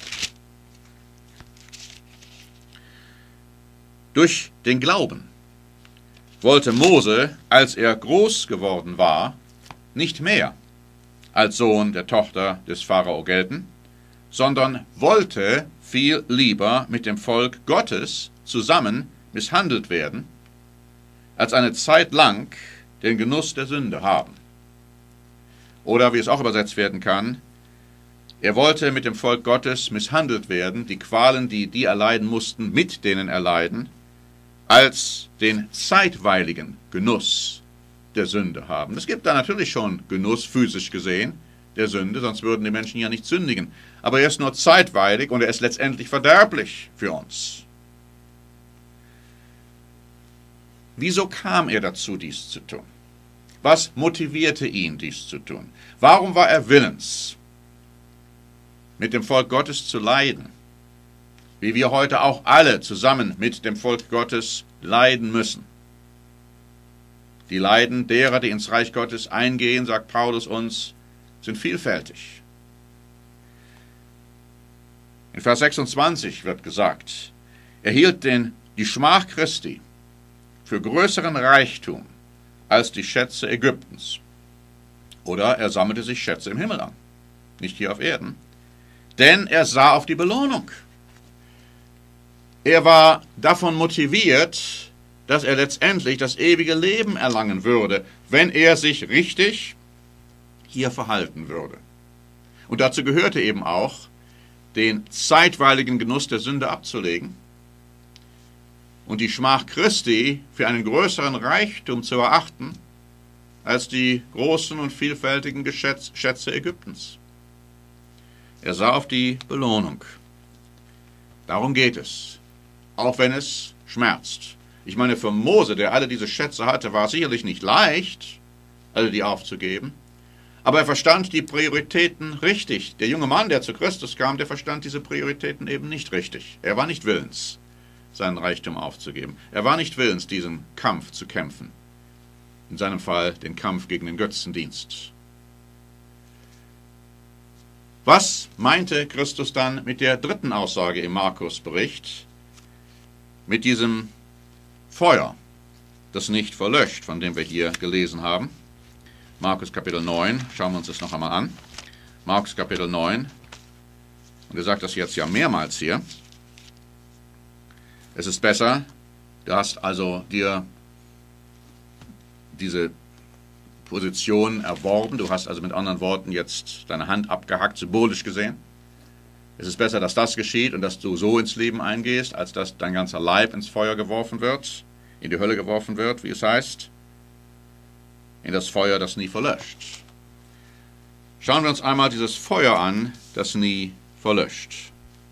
Durch den Glauben wollte Mose, als er groß geworden war, nicht mehr als Sohn der Tochter des Pharao gelten, sondern wollte viel lieber mit dem Volk Gottes zusammen misshandelt werden, als eine Zeit lang den Genuss der Sünde haben. Oder wie es auch übersetzt werden kann, er wollte mit dem Volk Gottes misshandelt werden, die Qualen, die erleiden mussten, mit denen erleiden, als den zeitweiligen Genuss der Sünde haben. Es gibt da natürlich schon Genuss, physisch gesehen, der Sünde, sonst würden die Menschen ja nicht sündigen. Aber er ist nur zeitweilig und er ist letztendlich verderblich für uns. Wieso kam er dazu, dies zu tun? Was motivierte ihn, dies zu tun? Warum war er willens, mit dem Volk Gottes zu leiden, wie wir heute auch alle zusammen mit dem Volk Gottes leiden müssen? Die Leiden derer, die ins Reich Gottes eingehen, sagt Paulus uns, sind vielfältig. In Vers 26 wird gesagt, er hielt die Schmach Christi für größeren Reichtum als die Schätze Ägyptens. Oder er sammelte sich Schätze im Himmel an, nicht hier auf Erden. Denn er sah auf die Belohnung. Er war davon motiviert, dass er letztendlich das ewige Leben erlangen würde, wenn er sich richtig hier verhalten würde. Und dazu gehörte eben auch, den zeitweiligen Genuss der Sünde abzulegen und die Schmach Christi für einen größeren Reichtum zu erachten als die großen und vielfältigen Schätze Ägyptens. Er sah auf die Belohnung. Darum geht es, auch wenn es schmerzt. Ich meine, für Mose, der alle diese Schätze hatte, war es sicherlich nicht leicht, alle die aufzugeben. Aber er verstand die Prioritäten richtig. Der junge Mann, der zu Christus kam, der verstand diese Prioritäten eben nicht richtig. Er war nicht willens, seinen Reichtum aufzugeben. Er war nicht willens, diesen Kampf zu kämpfen. In seinem Fall den Kampf gegen den Götzendienst. Was meinte Christus dann mit der dritten Aussage im Markus-Bericht? Mit diesem Feuer, das nicht verlöscht, von dem wir hier gelesen haben. Markus Kapitel 9, schauen wir uns das noch einmal an. Markus Kapitel 9, und er sagt das jetzt ja mehrmals hier. Es ist besser, du hast also dir diese Position erworben, du hast also mit anderen Worten jetzt deine Hand abgehackt, symbolisch gesehen. Es ist besser, dass das geschieht und dass du so ins Leben eingehst, als dass dein ganzer Leib ins Feuer geworfen wird, in die Hölle geworfen wird, wie es heißt, in das Feuer, das nie verlöscht. Schauen wir uns einmal dieses Feuer an, das nie verlöscht.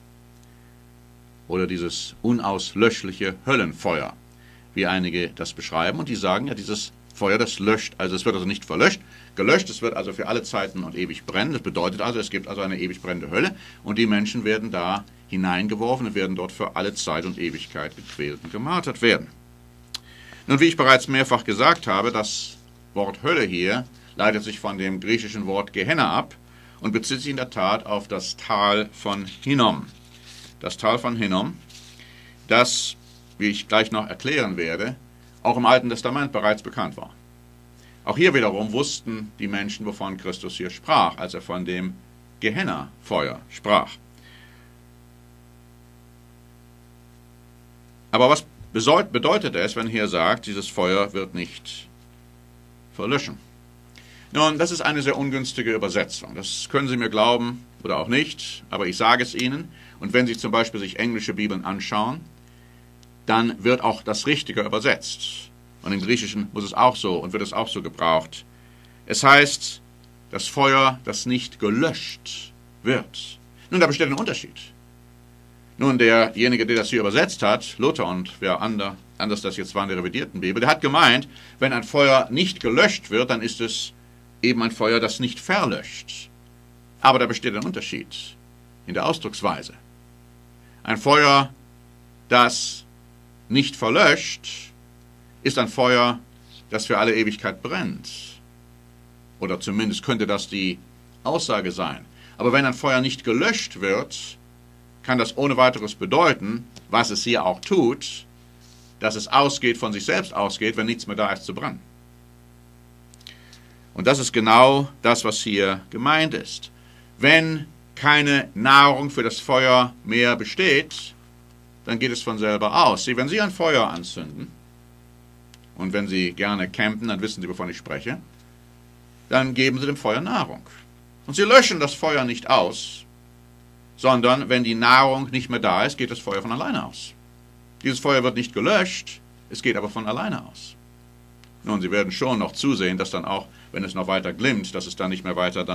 Oder dieses unauslöschliche Höllenfeuer, wie einige das beschreiben. Und die sagen ja, dieses Feuer, das löscht, also es wird also nicht verlöscht, gelöscht, es wird also für alle Zeiten und ewig brennen. Das bedeutet also, es gibt also eine ewig brennende Hölle und die Menschen werden da hineingeworfen und werden dort für alle Zeit und Ewigkeit gequält und gemartert werden. Nun, wie ich bereits mehrfach gesagt habe, das Wort Hölle hier leitet sich von dem griechischen Wort Gehenna ab und bezieht sich in der Tat auf das Tal von Hinnom. Das Tal von Hinnom, das, wie ich gleich noch erklären werde, auch im Alten Testament bereits bekannt war. Auch hier wiederum wussten die Menschen, wovon Christus hier sprach, als er von dem Gehenna-Feuer sprach. Aber was bedeutet es, wenn hier sagt, dieses Feuer wird nicht verlöschen? Nun, das ist eine sehr ungünstige Übersetzung. Das können Sie mir glauben oder auch nicht, aber ich sage es Ihnen. Und wenn Sie zum Beispiel sich englische Bibeln anschauen, dann wird auch das Richtige übersetzt. Und im Griechischen muss es auch so und wird es auch so gebraucht. Es heißt, das Feuer, das nicht gelöscht wird. Nun, da besteht ein Unterschied. Nun, derjenige, der das hier übersetzt hat, Luther und wer anders das jetzt war in der revidierten Bibel, der hat gemeint, wenn ein Feuer nicht gelöscht wird, dann ist es eben ein Feuer, das nicht verlöscht. Aber da besteht ein Unterschied in der Ausdrucksweise. Ein Feuer, das nicht verlöscht, ist ein Feuer, das für alle Ewigkeit brennt. Oder zumindest könnte das die Aussage sein. Aber wenn ein Feuer nicht gelöscht wird, kann das ohne weiteres bedeuten, was es hier auch tut, dass es ausgeht, von sich selbst ausgeht, wenn nichts mehr da ist zu brennen. Und das ist genau das, was hier gemeint ist. Wenn keine Nahrung für das Feuer mehr besteht, dann geht es von selber aus. Wenn Sie ein Feuer anzünden, und wenn Sie gerne campen, dann wissen Sie, wovon ich spreche, dann geben Sie dem Feuer Nahrung. Und Sie löschen das Feuer nicht aus, sondern wenn die Nahrung nicht mehr da ist, geht das Feuer von alleine aus. Dieses Feuer wird nicht gelöscht, es geht aber von alleine aus. Nun, Sie werden schon noch zusehen, dass dann auch, wenn es noch weiter glimmt, dass es dann nicht mehr weiter dann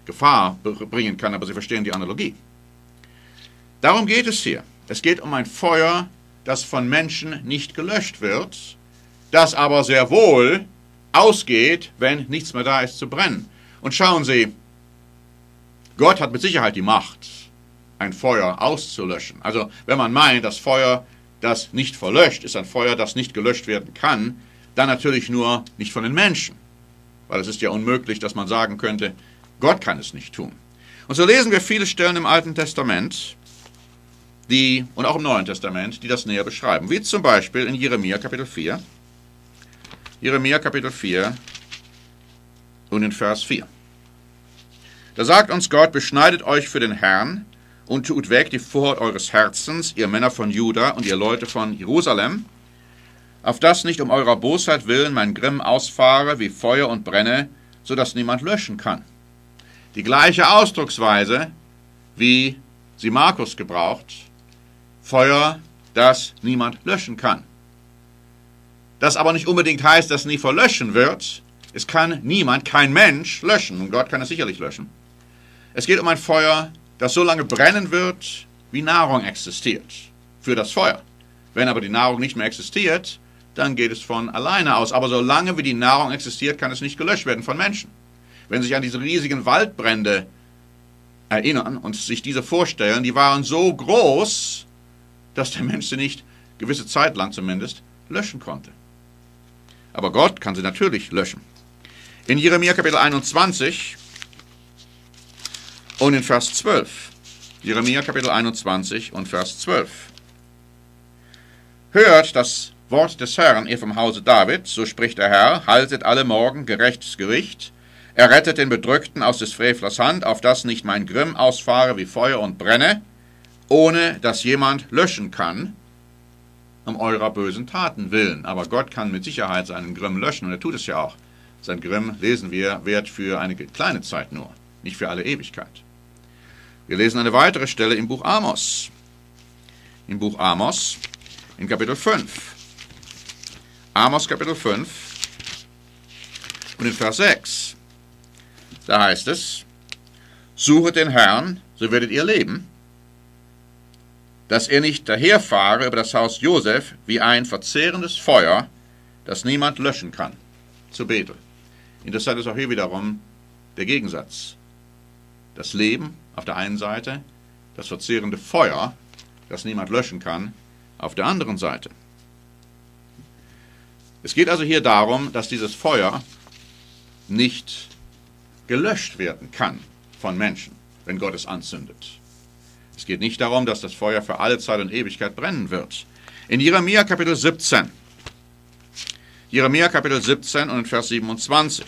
Gefahr bringen kann, aber Sie verstehen die Analogie. Darum geht es hier. Es geht um ein Feuer, das von Menschen nicht gelöscht wird, das aber sehr wohl ausgeht, wenn nichts mehr da ist zu brennen. Und schauen Sie, Gott hat mit Sicherheit die Macht, ein Feuer auszulöschen. Also wenn man meint, das Feuer, das nicht verlöscht, ist ein Feuer, das nicht gelöscht werden kann, dann natürlich nur nicht von den Menschen. Weil es ist ja unmöglich, dass man sagen könnte, Gott kann es nicht tun. Und so lesen wir viele Stellen im Alten Testament, und auch im Neuen Testament, die das näher beschreiben. Wie zum Beispiel in Jeremia Kapitel 4. Jeremia Kapitel 4 und in Vers 4. Da sagt uns Gott, beschneidet euch für den Herrn und tut weg die Vorhaut eures Herzens, ihr Männer von Juda und ihr Leute von Jerusalem, auf dass nicht um eurer Bosheit willen mein Grimm ausfahre wie Feuer und brenne, so dass niemand löschen kann. Die gleiche Ausdrucksweise, wie sie Markus gebraucht, Feuer, das niemand löschen kann. Das aber nicht unbedingt heißt, dass nie verlöschen wird. Es kann niemand, kein Mensch löschen. Und Gott kann es sicherlich löschen. Es geht um ein Feuer, das so lange brennen wird, wie Nahrung existiert. Für das Feuer. Wenn aber die Nahrung nicht mehr existiert, dann geht es von alleine aus. Aber solange wie die Nahrung existiert, kann es nicht gelöscht werden von Menschen. Wenn Sie sich an diese riesigen Waldbrände erinnern und sich diese vorstellen, die waren so groß, dass der Mensch sie nicht, gewisse Zeit lang zumindest, löschen konnte. Aber Gott kann sie natürlich löschen. In Jeremia Kapitel 21 und in Vers 12. Jeremia Kapitel 21 und Vers 12. Hört das Wort des Herrn, ihr vom Hause David, so spricht der Herr, haltet alle Morgen gerechtes Gericht, errettet den Bedrückten aus des Frevlers Hand, auf dass nicht mein Grimm ausfahre wie Feuer und brenne, ohne dass jemand löschen kann, um eurer bösen Taten willen. Aber Gott kann mit Sicherheit seinen Grimm löschen, und er tut es ja auch. Sein Grimm, lesen wir, währt für eine kleine Zeit nur, nicht für alle Ewigkeit. Wir lesen eine weitere Stelle im Buch Amos. Im Buch Amos, in Kapitel 5. Amos Kapitel 5 und in Vers 6. Da heißt es, suchet den Herrn, so werdet ihr leben, dass er nicht daherfahre über das Haus Josef wie ein verzehrendes Feuer, das niemand löschen kann. Zu Bethel. Interessant ist auch hier wiederum der Gegensatz. Das Leben auf der einen Seite, das verzehrende Feuer, das niemand löschen kann, auf der anderen Seite. Es geht also hier darum, dass dieses Feuer nicht gelöscht werden kann von Menschen, wenn Gott es anzündet. Es geht nicht darum, dass das Feuer für alle Zeit und Ewigkeit brennen wird. In Jeremia Kapitel 17. Jeremia Kapitel 17 und Vers 27.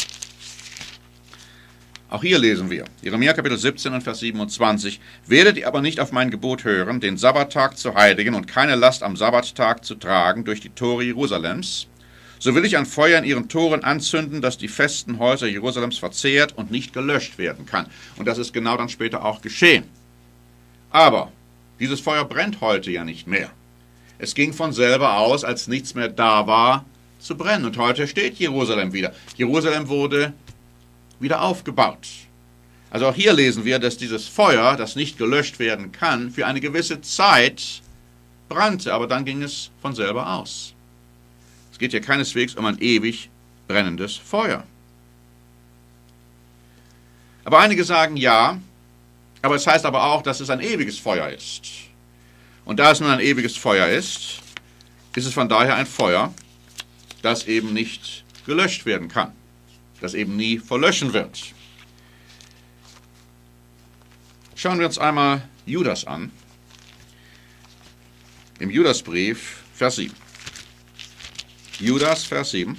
Auch hier lesen wir, Jeremia Kapitel 17 und Vers 27, werdet ihr aber nicht auf mein Gebot hören, den Sabbattag zu heiligen und keine Last am Sabbattag zu tragen durch die Tore Jerusalems, so will ich ein Feuer in ihren Toren anzünden, das die festen Häuser Jerusalems verzehrt und nicht gelöscht werden kann. Und das ist genau dann später auch geschehen. Aber dieses Feuer brennt heute ja nicht mehr. Es ging von selber aus, als nichts mehr da war, zu brennen. Und heute steht Jerusalem wieder. Jerusalem wurde wieder aufgebaut. Also auch hier lesen wir, dass dieses Feuer, das nicht gelöscht werden kann, für eine gewisse Zeit brannte, aber dann ging es von selber aus. Es geht hier keineswegs um ein ewig brennendes Feuer. Aber einige sagen ja, aber es heißt aber auch, dass es ein ewiges Feuer ist. Und da es nun ein ewiges Feuer ist, ist es von daher ein Feuer, das eben nicht gelöscht werden kann, das eben nie verlöschen wird. Schauen wir uns einmal Judas an. Im Judasbrief, Vers 7. Judas, Vers 7.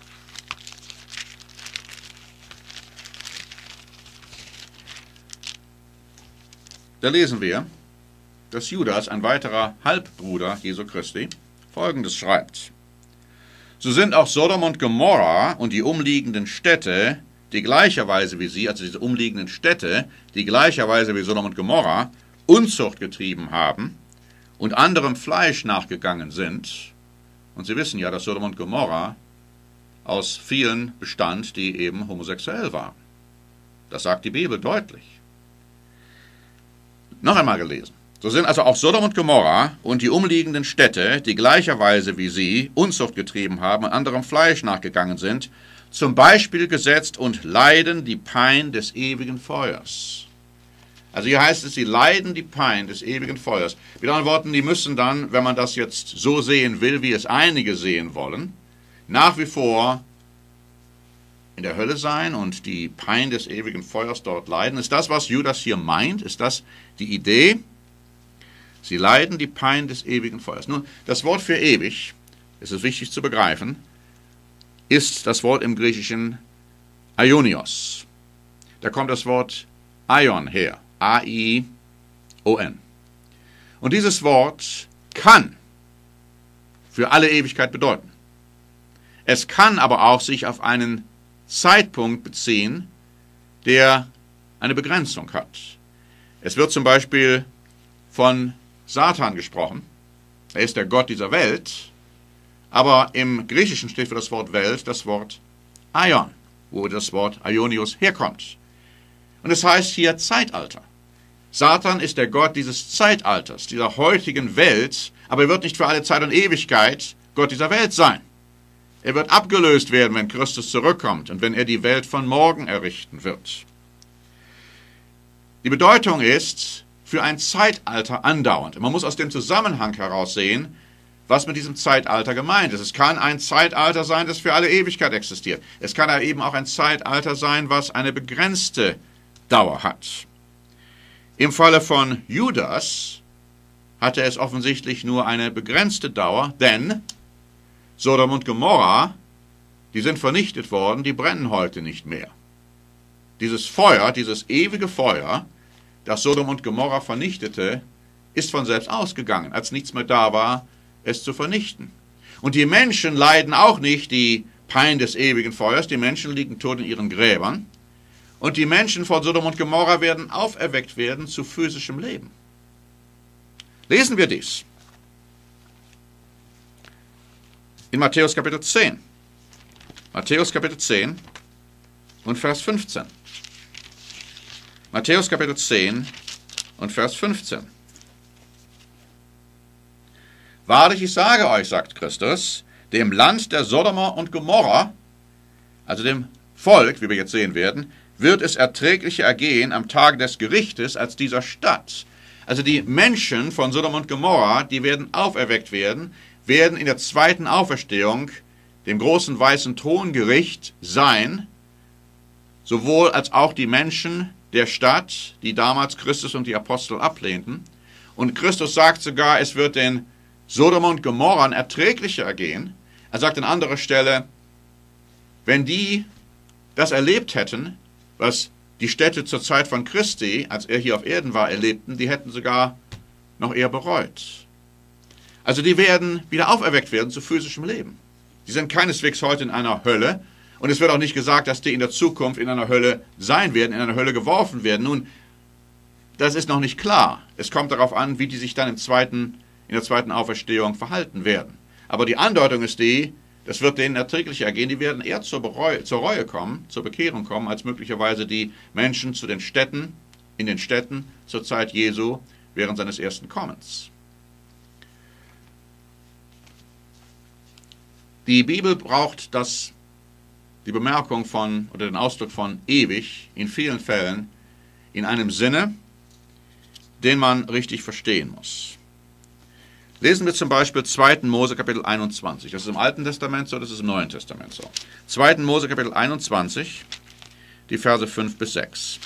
Da lesen wir, dass Judas, ein weiterer Halbbruder Jesu Christi, Folgendes schreibt. So sind auch Sodom und Gomorra und die umliegenden Städte, die gleicherweise wie sie, also diese umliegenden Städte, die gleicherweise wie Sodom und Gomorra Unzucht getrieben haben und anderem Fleisch nachgegangen sind. Und Sie wissen ja, dass Sodom und Gomorra aus vielen bestand, die eben homosexuell waren. Das sagt die Bibel deutlich. Noch einmal gelesen. So sind also auch Sodom und Gomorra und die umliegenden Städte, die gleicherweise wie sie Unzucht getrieben haben und anderem Fleisch nachgegangen sind, zum Beispiel gesetzt und leiden die Pein des ewigen Feuers. Also hier heißt es, sie leiden die Pein des ewigen Feuers. Mit anderen Worten, die müssen dann, wenn man das jetzt so sehen will, wie es einige sehen wollen, nach wie vor in der Hölle sein und die Pein des ewigen Feuers dort leiden. Ist das, was Judas hier meint? Ist das die Idee? Sie leiden die Pein des ewigen Feuers. Nun, das Wort für ewig, es ist wichtig zu begreifen, ist das Wort im Griechischen Aionios. Da kommt das Wort Aion her. A-I-O-N. Und dieses Wort kann für alle Ewigkeit bedeuten. Es kann aber auch sich auf einen Zeitpunkt beziehen, der eine Begrenzung hat. Es wird zum Beispiel von Satan gesprochen. Er ist der Gott dieser Welt, aber im Griechischen steht für das Wort Welt das Wort Aion, wo das Wort Aionios herkommt. Und es heißt hier Zeitalter. Satan ist der Gott dieses Zeitalters, dieser heutigen Welt, aber er wird nicht für alle Zeit und Ewigkeit Gott dieser Welt sein. Er wird abgelöst werden, wenn Christus zurückkommt und wenn er die Welt von morgen errichten wird. Die Bedeutung ist für ein Zeitalter andauernd. Man muss aus dem Zusammenhang heraus sehen, was mit diesem Zeitalter gemeint ist. Es kann ein Zeitalter sein, das für alle Ewigkeit existiert. Es kann aber eben auch ein Zeitalter sein, was eine begrenzte Dauer hat. Im Falle von Judas hatte es offensichtlich nur eine begrenzte Dauer, denn Sodom und Gomorra, die sind vernichtet worden, die brennen heute nicht mehr. Dieses Feuer, dieses ewige Feuer, das Sodom und Gomorra vernichtete, ist von selbst ausgegangen, als nichts mehr da war, es zu vernichten. Und die Menschen leiden auch nicht die Pein des ewigen Feuers, die Menschen liegen tot in ihren Gräbern, und die Menschen von Sodom und Gomorra werden auferweckt werden zu physischem Leben. Lesen wir dies in Matthäus Kapitel 10. Matthäus Kapitel 10 und Vers 15. Matthäus Kapitel 10 und Vers 15. Wahrlich, ich sage euch, sagt Christus, dem Land der Sodomer und Gomorra, also dem Volk, wie wir jetzt sehen werden, wird es erträglicher ergehen am Tage des Gerichtes als dieser Stadt. Also die Menschen von Sodom und Gomorra, die werden auferweckt werden in der zweiten Auferstehung, dem großen weißen Throngericht sein, sowohl als auch die Menschen der Stadt, die damals Christus und die Apostel ablehnten. Und Christus sagt sogar, es wird den Sodom und Gomorra erträglicher ergehen. Er sagt an anderer Stelle, wenn die das erlebt hätten, was die Städte zur Zeit von Christi, als er hier auf Erden war, erlebten, die hätten sogar noch eher bereut. Also die werden wieder auferweckt werden zu physischem Leben. Die sind keineswegs heute in einer Hölle. Und es wird auch nicht gesagt, dass die in der Zukunft in einer Hölle sein werden, in einer Hölle geworfen werden. Nun, das ist noch nicht klar. Es kommt darauf an, wie die sich dann in der zweiten Auferstehung verhalten werden. Aber die Andeutung ist die, das wird denen erträglicher ergehen. Die werden eher zur Reue kommen, zur Bekehrung kommen, als möglicherweise die Menschen in den Städten zur Zeit Jesu während seines ersten Kommens. Die Bibel braucht die Bemerkung oder den Ausdruck von ewig in vielen Fällen in einem Sinne, den man richtig verstehen muss. Lesen wir zum Beispiel 2. Mose Kapitel 21. Das ist im Alten Testament so, das ist im Neuen Testament so. 2. Mose Kapitel 21, die Verse 5 bis 6.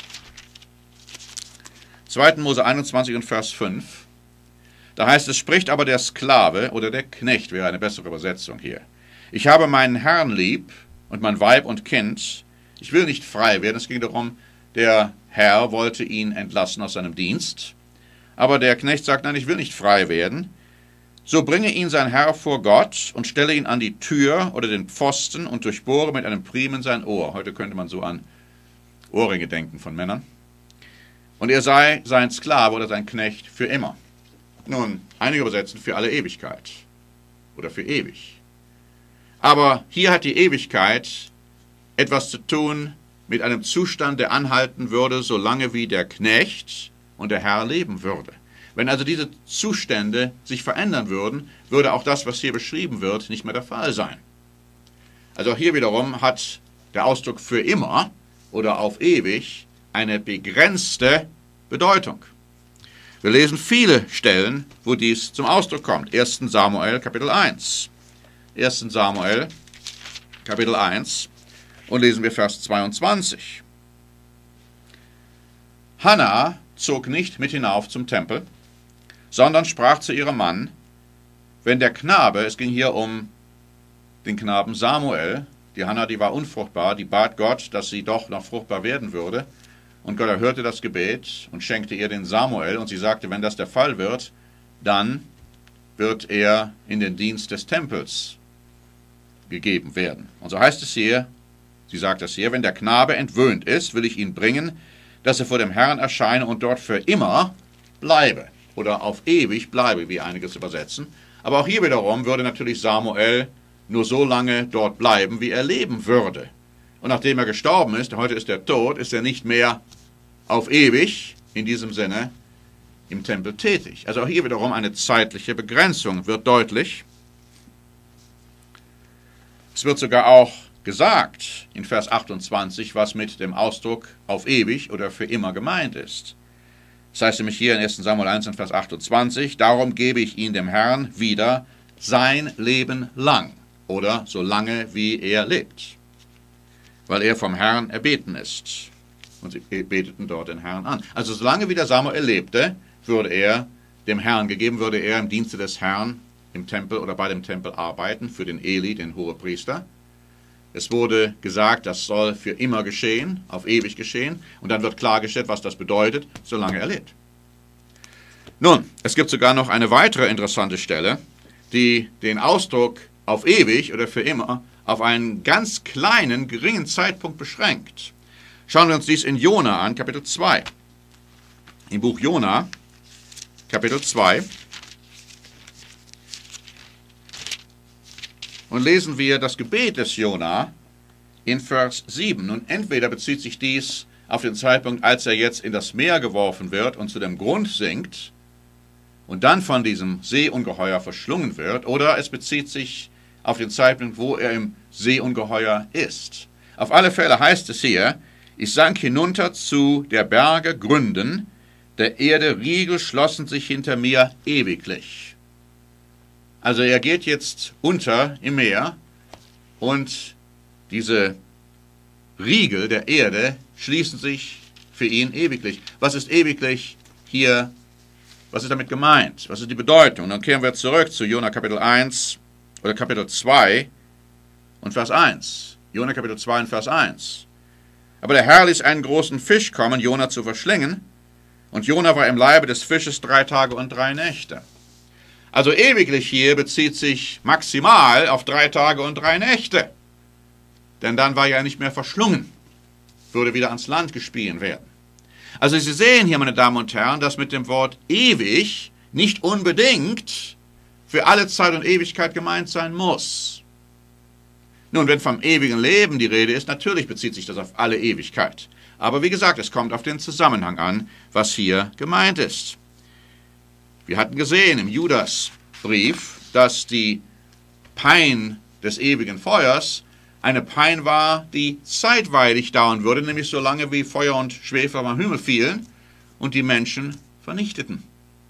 2. Mose 21 und Vers 5. Da heißt es, spricht aber der Sklave oder der Knecht, wäre eine bessere Übersetzung hier. Ich habe meinen Herrn lieb und mein Weib und Kind. Ich will nicht frei werden. Es ging darum, der Herr wollte ihn entlassen aus seinem Dienst. Aber der Knecht sagt, nein, ich will nicht frei werden. So bringe ihn sein Herr vor Gott und stelle ihn an die Tür oder den Pfosten und durchbohre mit einem Priemen sein Ohr. Heute könnte man so an Ohrringe denken von Männern. Und er sei sein Sklave oder sein Knecht für immer. Nun, einige übersetzen für alle Ewigkeit oder für ewig. Aber hier hat die Ewigkeit etwas zu tun mit einem Zustand, der anhalten würde, solange wie der Knecht und der Herr leben würde. Wenn also diese Zustände sich verändern würden, würde auch das, was hier beschrieben wird, nicht mehr der Fall sein. Also auch hier wiederum hat der Ausdruck für immer oder auf ewig eine begrenzte Bedeutung. Wir lesen viele Stellen, wo dies zum Ausdruck kommt. 1. Samuel, Kapitel 1. 1. Samuel, Kapitel 1 und lesen wir Vers 22. Hannah zog nicht mit hinauf zum Tempel, sondern sprach zu ihrem Mann, wenn der Knabe, es ging hier um den Knaben Samuel, die Hannah, die war unfruchtbar, die bat Gott, dass sie doch noch fruchtbar werden würde, und Gott erhörte das Gebet und schenkte ihr den Samuel, und sie sagte, wenn das der Fall wird, dann wird er in den Dienst des Tempels gegeben werden. Und so heißt es hier, sie sagt es hier, wenn der Knabe entwöhnt ist, will ich ihn bringen, dass er vor dem Herrn erscheine und dort für immer bleibe. Oder auf ewig bleibe, wie einiges übersetzen. Aber auch hier wiederum würde natürlich Samuel nur so lange dort bleiben, wie er leben würde. Und nachdem er gestorben ist, heute ist er tot, ist er nicht mehr auf ewig, in diesem Sinne, im Tempel tätig. Also auch hier wiederum eine zeitliche Begrenzung wird deutlich. Es wird sogar auch gesagt in Vers 28, was mit dem Ausdruck auf ewig oder für immer gemeint ist. Das heißt nämlich hier in 1. Samuel 1 in Vers 28, darum gebe ich ihn dem Herrn wieder sein Leben lang oder so lange wie er lebt, weil er vom Herrn erbeten ist. Und sie beteten dort den Herrn an. Also solange wie der Samuel lebte, würde er dem Herrn gegeben, würde er im Dienste des Herrn im Tempel oder bei dem Tempel arbeiten, für den Eli, den Hohepriester. Es wurde gesagt, das soll für immer geschehen, auf ewig geschehen, und dann wird klargestellt, was das bedeutet, solange er lebt. Nun, es gibt sogar noch eine weitere interessante Stelle, die den Ausdruck auf ewig oder für immer auf einen ganz kleinen, geringen Zeitpunkt beschränkt. Schauen wir uns dies in Jona an, Kapitel 2. Im Buch Jona, Kapitel 2. Und lesen wir das Gebet des Jona in Vers 7. Und entweder bezieht sich dies auf den Zeitpunkt, als er jetzt in das Meer geworfen wird und zu dem Grund sinkt und dann von diesem Seeungeheuer verschlungen wird, oder es bezieht sich auf den Zeitpunkt, wo er im Seeungeheuer ist. Auf alle Fälle heißt es hier, ich sank hinunter zu der Berge Gründen, der Erde Riegel schlossen sich hinter mir ewiglich. Also er geht jetzt unter im Meer und diese Riegel der Erde schließen sich für ihn ewiglich. Was ist ewiglich hier? Was ist damit gemeint? Was ist die Bedeutung? Und dann kehren wir zurück zu Jona Kapitel 1 oder Kapitel 2 und Vers 1. Jona Kapitel 2 und Vers 1. Aber der Herr ließ einen großen Fisch kommen, Jona zu verschlingen, und Jona war im Leibe des Fisches 3 Tage und 3 Nächte. Also ewiglich hier bezieht sich maximal auf 3 Tage und 3 Nächte. Denn dann war er nicht mehr verschlungen, würde wieder ans Land gespien werden. Also Sie sehen hier, meine Damen und Herren, dass mit dem Wort ewig nicht unbedingt für alle Zeit und Ewigkeit gemeint sein muss. Nun, wenn vom ewigen Leben die Rede ist, natürlich bezieht sich das auf alle Ewigkeit. Aber wie gesagt, es kommt auf den Zusammenhang an, was hier gemeint ist. Wir hatten gesehen im Judasbrief, dass die Pein des ewigen Feuers eine Pein war, die zeitweilig dauern würde, nämlich so lange wie Feuer und Schwefel am Himmel fielen und die Menschen vernichteten.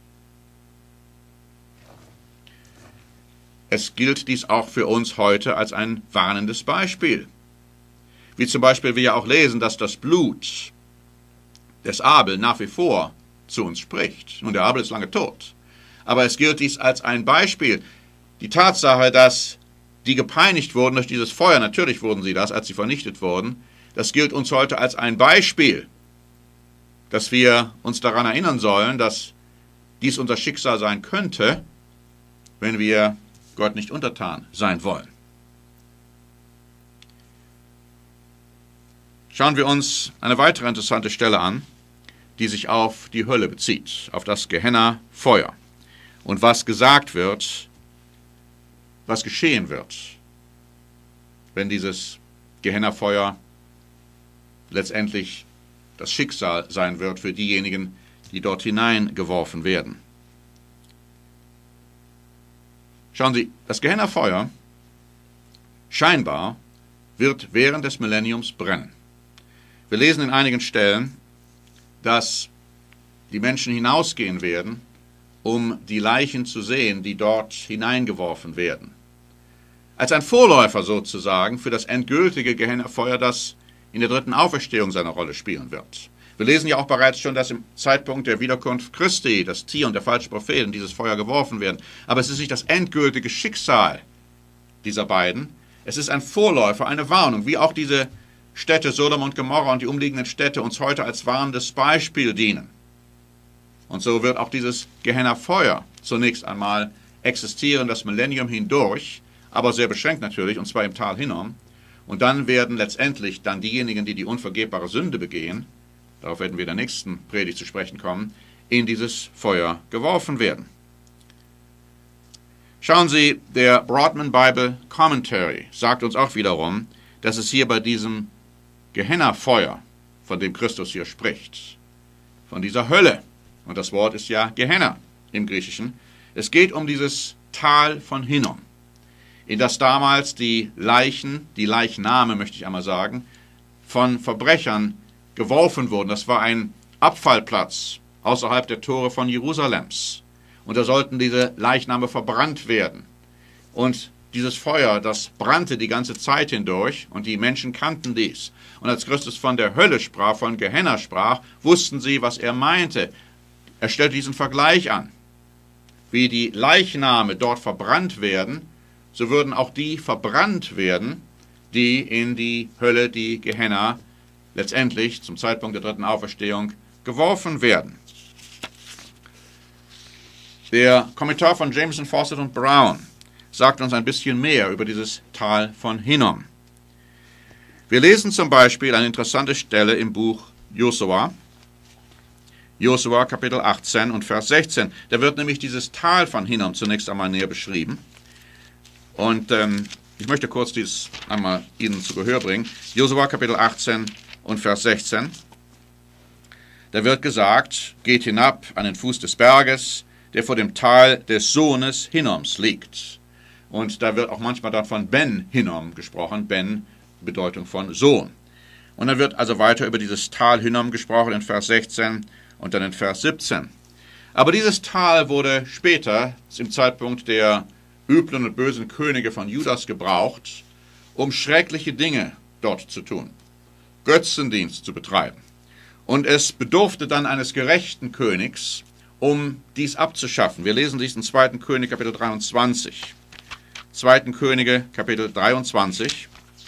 Es gilt dies auch für uns heute als ein warnendes Beispiel. Wie zum Beispiel wir ja auch lesen, dass das Blut des Abel nach wie vor zu uns spricht. Nun, der Abel ist lange tot. Aber es gilt dies als ein Beispiel. Die Tatsache, dass die gepeinigt wurden durch dieses Feuer, natürlich wurden sie das, als sie vernichtet wurden, das gilt uns heute als ein Beispiel, dass wir uns daran erinnern sollen, dass dies unser Schicksal sein könnte, wenn wir Gott nicht untertan sein wollen. Schauen wir uns eine weitere interessante Stelle an, die sich auf die Hölle bezieht, auf das Gehenna-Feuer. Und was gesagt wird, was geschehen wird, wenn dieses Gehenna-Feuer letztendlich das Schicksal sein wird für diejenigen, die dort hineingeworfen werden. Schauen Sie, das Gehenna-Feuer scheinbar wird während des Millenniums brennen. Wir lesen in einigen Stellen, dass die Menschen hinausgehen werden, um die Leichen zu sehen, die dort hineingeworfen werden. Als ein Vorläufer sozusagen für das endgültige Gehenna-Feuer, das in der dritten Auferstehung seine Rolle spielen wird. Wir lesen ja auch bereits schon, dass im Zeitpunkt der Wiederkunft Christi das Tier und der falsche Prophet in dieses Feuer geworfen werden. Aber es ist nicht das endgültige Schicksal dieser beiden. Es ist ein Vorläufer, eine Warnung, wie auch diese Städte Sodom und Gomorra und die umliegenden Städte uns heute als warnendes Beispiel dienen. Und so wird auch dieses Gehenna-Feuer zunächst einmal existieren, das Millennium hindurch, aber sehr beschränkt natürlich, und zwar im Tal Hinnom. Und dann werden letztendlich dann diejenigen, die die unvergebbare Sünde begehen, darauf werden wir in der nächsten Predigt zu sprechen kommen, in dieses Feuer geworfen werden. Schauen Sie, der Broadman Bible Commentary sagt uns auch wiederum, dass es hier bei diesem Gehenna-Feuer, von dem Christus hier spricht, von dieser Hölle, und das Wort ist ja Gehenna im Griechischen, es geht um dieses Tal von Hinnom, in das damals die Leichen, die Leichname möchte ich einmal sagen, von Verbrechern geworfen wurden. Das war ein Abfallplatz außerhalb der Tore von Jerusalems. Und da sollten diese Leichname verbrannt werden. Und dieses Feuer, das brannte die ganze Zeit hindurch und die Menschen kannten dies. Und als Christus von der Hölle sprach, von Gehenna sprach, wussten sie, was er meinte. Er stellte diesen Vergleich an. Wie die Leichname dort verbrannt werden, so würden auch die verbrannt werden, die in die Hölle, die Gehenna, letztendlich zum Zeitpunkt der dritten Auferstehung geworfen werden. Der Kommentar von Jameson, Fawcett und Brown sagt uns ein bisschen mehr über dieses Tal von Hinnom. Wir lesen zum Beispiel eine interessante Stelle im Buch Josua, Josua Kapitel 18 und Vers 16. Da wird nämlich dieses Tal von Hinnom zunächst einmal näher beschrieben. Und ich möchte kurz dies einmal Ihnen zu Gehör bringen. Josua Kapitel 18 und Vers 16. Da wird gesagt, geht hinab an den Fuß des Berges, der vor dem Tal des Sohnes Hinnoms liegt. Und da wird auch manchmal dann von Ben Hinnom gesprochen. Ben, Bedeutung von Sohn. Und dann wird also weiter über dieses Tal Hinnom gesprochen in Vers 16 und dann in Vers 17. Aber dieses Tal wurde später, im Zeitpunkt der üblen und bösen Könige von Judas, gebraucht, um schreckliche Dinge dort zu tun, Götzendienst zu betreiben. Und es bedurfte dann eines gerechten Königs, um dies abzuschaffen. Wir lesen dies in 2. Könige Kapitel 23. 2. Könige Kapitel 23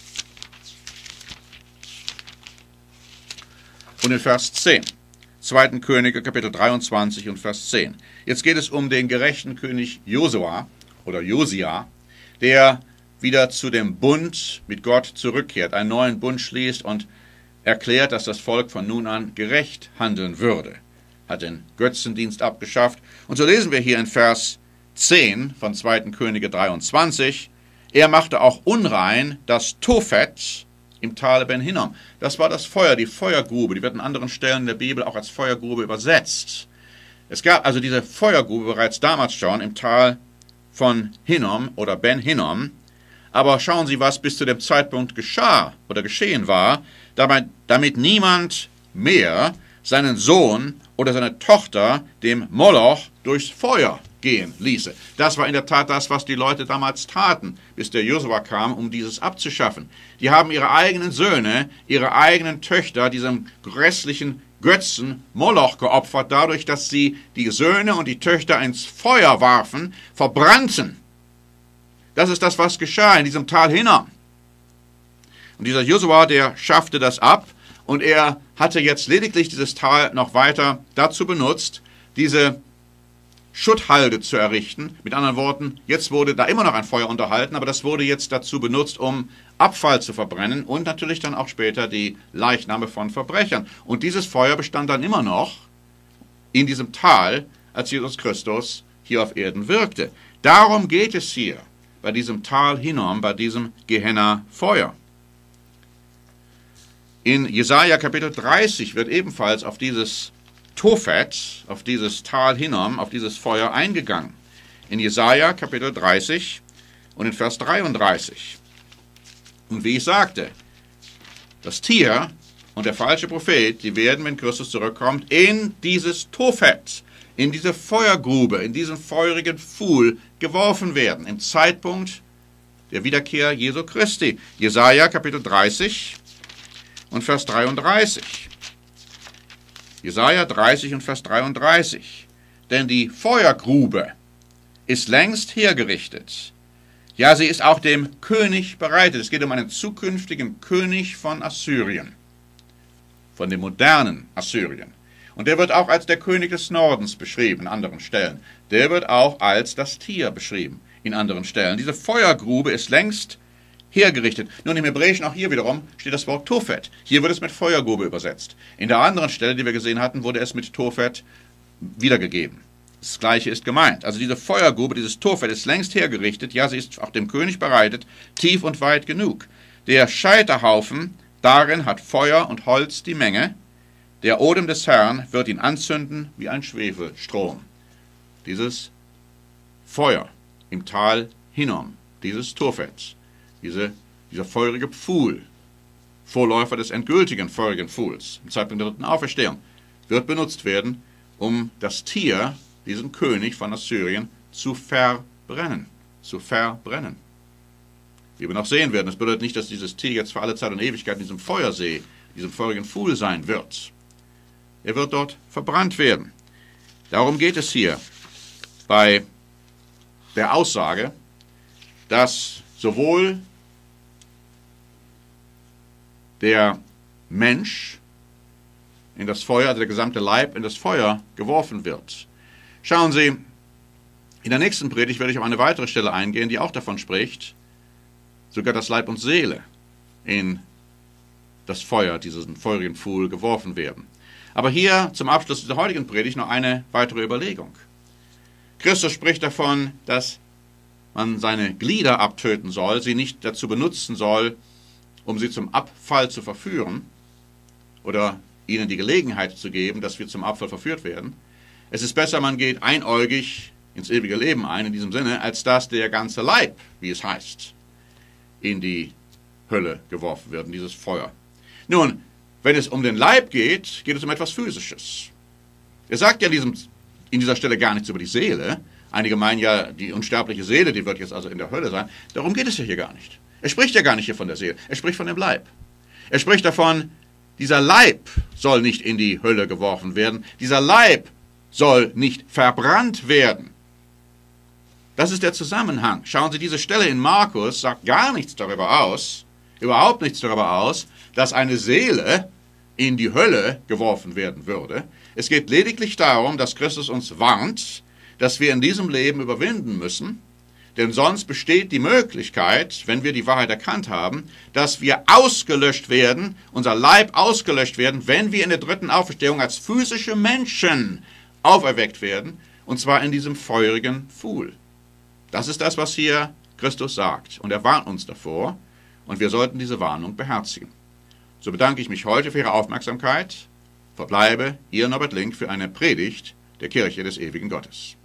und in Vers 10. 2. Könige Kapitel 23 und Vers 10. Jetzt geht es um den gerechten König Josua oder Josia, der wieder zu dem Bund mit Gott zurückkehrt, einen neuen Bund schließt und erklärt, dass das Volk von nun an gerecht handeln würde. Hat den Götzendienst abgeschafft. Und so lesen wir hier in Vers 10 von 2. Könige 23, er machte auch unrein das Tophet im Tale Ben Hinnom. Das war das Feuer, die Feuergrube, die wird an anderen Stellen in der Bibel auch als Feuergrube übersetzt. Es gab also diese Feuergrube bereits damals schon im Tal von Hinnom oder Ben Hinnom. Aber schauen Sie, was bis zu dem Zeitpunkt geschah oder geschehen war, damit niemand mehr seinen Sohn oder seine Tochter dem Moloch durchs Feuer gehen ließe. Das war in der Tat das, was die Leute damals taten, bis der Josua kam, um dieses abzuschaffen. Die haben ihre eigenen Söhne, ihre eigenen Töchter diesem grässlichen Götzen Moloch geopfert, dadurch, dass sie die Söhne und die Töchter ins Feuer warfen, verbrannten. Das ist das, was geschah in diesem Tal Hinnom. Und dieser Josua, der schaffte das ab und er hatte jetzt lediglich dieses Tal noch weiter dazu benutzt, diese Schutthalde zu errichten. Mit anderen Worten, jetzt wurde da immer noch ein Feuer unterhalten, aber das wurde jetzt dazu benutzt, um Abfall zu verbrennen und natürlich dann auch später die Leichname von Verbrechern. Und dieses Feuer bestand dann immer noch in diesem Tal, als Jesus Christus hier auf Erden wirkte. Darum geht es hier bei diesem Tal Hinnom, bei diesem Gehenna-Feuer. In Jesaja Kapitel 30 wird ebenfalls auf dieses Tophet, auf dieses Tal Hinnom, auf dieses Feuer eingegangen. In Jesaja Kapitel 30 und in Vers 33. Und wie ich sagte, das Tier und der falsche Prophet, die werden, wenn Christus zurückkommt, in dieses Tophet, in diese Feuergrube, in diesen feurigen Pfuhl geworfen werden, im Zeitpunkt der Wiederkehr Jesu Christi. Jesaja Kapitel 30 und Vers 33. Jesaja 30 und Vers 33. Denn die Feuergrube ist längst hergerichtet. Ja, sie ist auch dem König bereitet. Es geht um einen zukünftigen König von Assyrien, von dem modernen Assyrien. Und der wird auch als der König des Nordens beschrieben, an anderen Stellen. Der wird auch als das Tier beschrieben, in anderen Stellen. Diese Feuergrube ist längst hergerichtet. Nun, im Hebräischen auch hier wiederum steht das Wort Tophet. Hier wird es mit Feuergrube übersetzt. In der anderen Stelle, die wir gesehen hatten, wurde es mit Tophet wiedergegeben. Das Gleiche ist gemeint. Also diese Feuergrube, dieses Tophet ist längst hergerichtet. Ja, sie ist auch dem König bereitet, tief und weit genug. Der Scheiterhaufen, darin hat Feuer und Holz die Menge. Der Odem des Herrn wird ihn anzünden wie ein Schwefelstrom. Dieses Feuer im Tal Hinnom, dieses Tophet, dieser feurige Pfuhl, Vorläufer des endgültigen feurigen Pfuhls, im Zeitpunkt der dritten Auferstehung, wird benutzt werden, um das Tier, diesen König von Assyrien, zu verbrennen. Wie wir noch sehen werden, das bedeutet nicht, dass dieses Tier jetzt für alle Zeit und Ewigkeit in diesem Feuersee, diesem feurigen Pfuhl sein wird. Er wird dort verbrannt werden. Darum geht es hier bei der Aussage, dass sowohl der Mensch in das Feuer, also der gesamte Leib in das Feuer geworfen wird. Schauen Sie, in der nächsten Predigt werde ich auf eine weitere Stelle eingehen, die auch davon spricht, sogar dass Leib und Seele in das Feuer, diesen feurigen Pfuhl, geworfen werden. Aber hier zum Abschluss dieser heutigen Predigt noch eine weitere Überlegung. Christus spricht davon, dass man seine Glieder abtöten soll, sie nicht dazu benutzen soll, um sie zum Abfall zu verführen oder ihnen die Gelegenheit zu geben, dass wir zum Abfall verführt werden. Es ist besser, man geht einäugig ins ewige Leben ein, in diesem Sinne, als dass der ganze Leib, wie es heißt, in die Hölle geworfen wird, in dieses Feuer. Nun, wenn es um den Leib geht, geht es um etwas Physisches. Er sagt ja in dieser Stelle gar nichts über die Seele. Einige meinen ja, die unsterbliche Seele, die wird jetzt also in der Hölle sein. Darum geht es ja hier gar nicht. Er spricht ja gar nicht hier von der Seele. Er spricht von dem Leib. Er spricht davon, dieser Leib soll nicht in die Hölle geworfen werden. Dieser Leib soll nicht verbrannt werden. Das ist der Zusammenhang. Schauen Sie, diese Stelle in Markus sagt gar nichts darüber aus, überhaupt nichts darüber aus, dass eine Seele in die Hölle geworfen werden würde. Es geht lediglich darum, dass Christus uns warnt, dass wir in diesem Leben überwinden müssen, denn sonst besteht die Möglichkeit, wenn wir die Wahrheit erkannt haben, dass wir ausgelöscht werden, unser Leib ausgelöscht werden, wenn wir in der dritten Auferstehung als physische Menschen auferweckt werden, und zwar in diesem feurigen Pfuhl. Das ist das, was hier Christus sagt, und er warnt uns davor, und wir sollten diese Warnung beherzigen. So bedanke ich mich heute für Ihre Aufmerksamkeit, verbleibe Ihr Norbert Link für eine Predigt der Kirche des ewigen Gottes.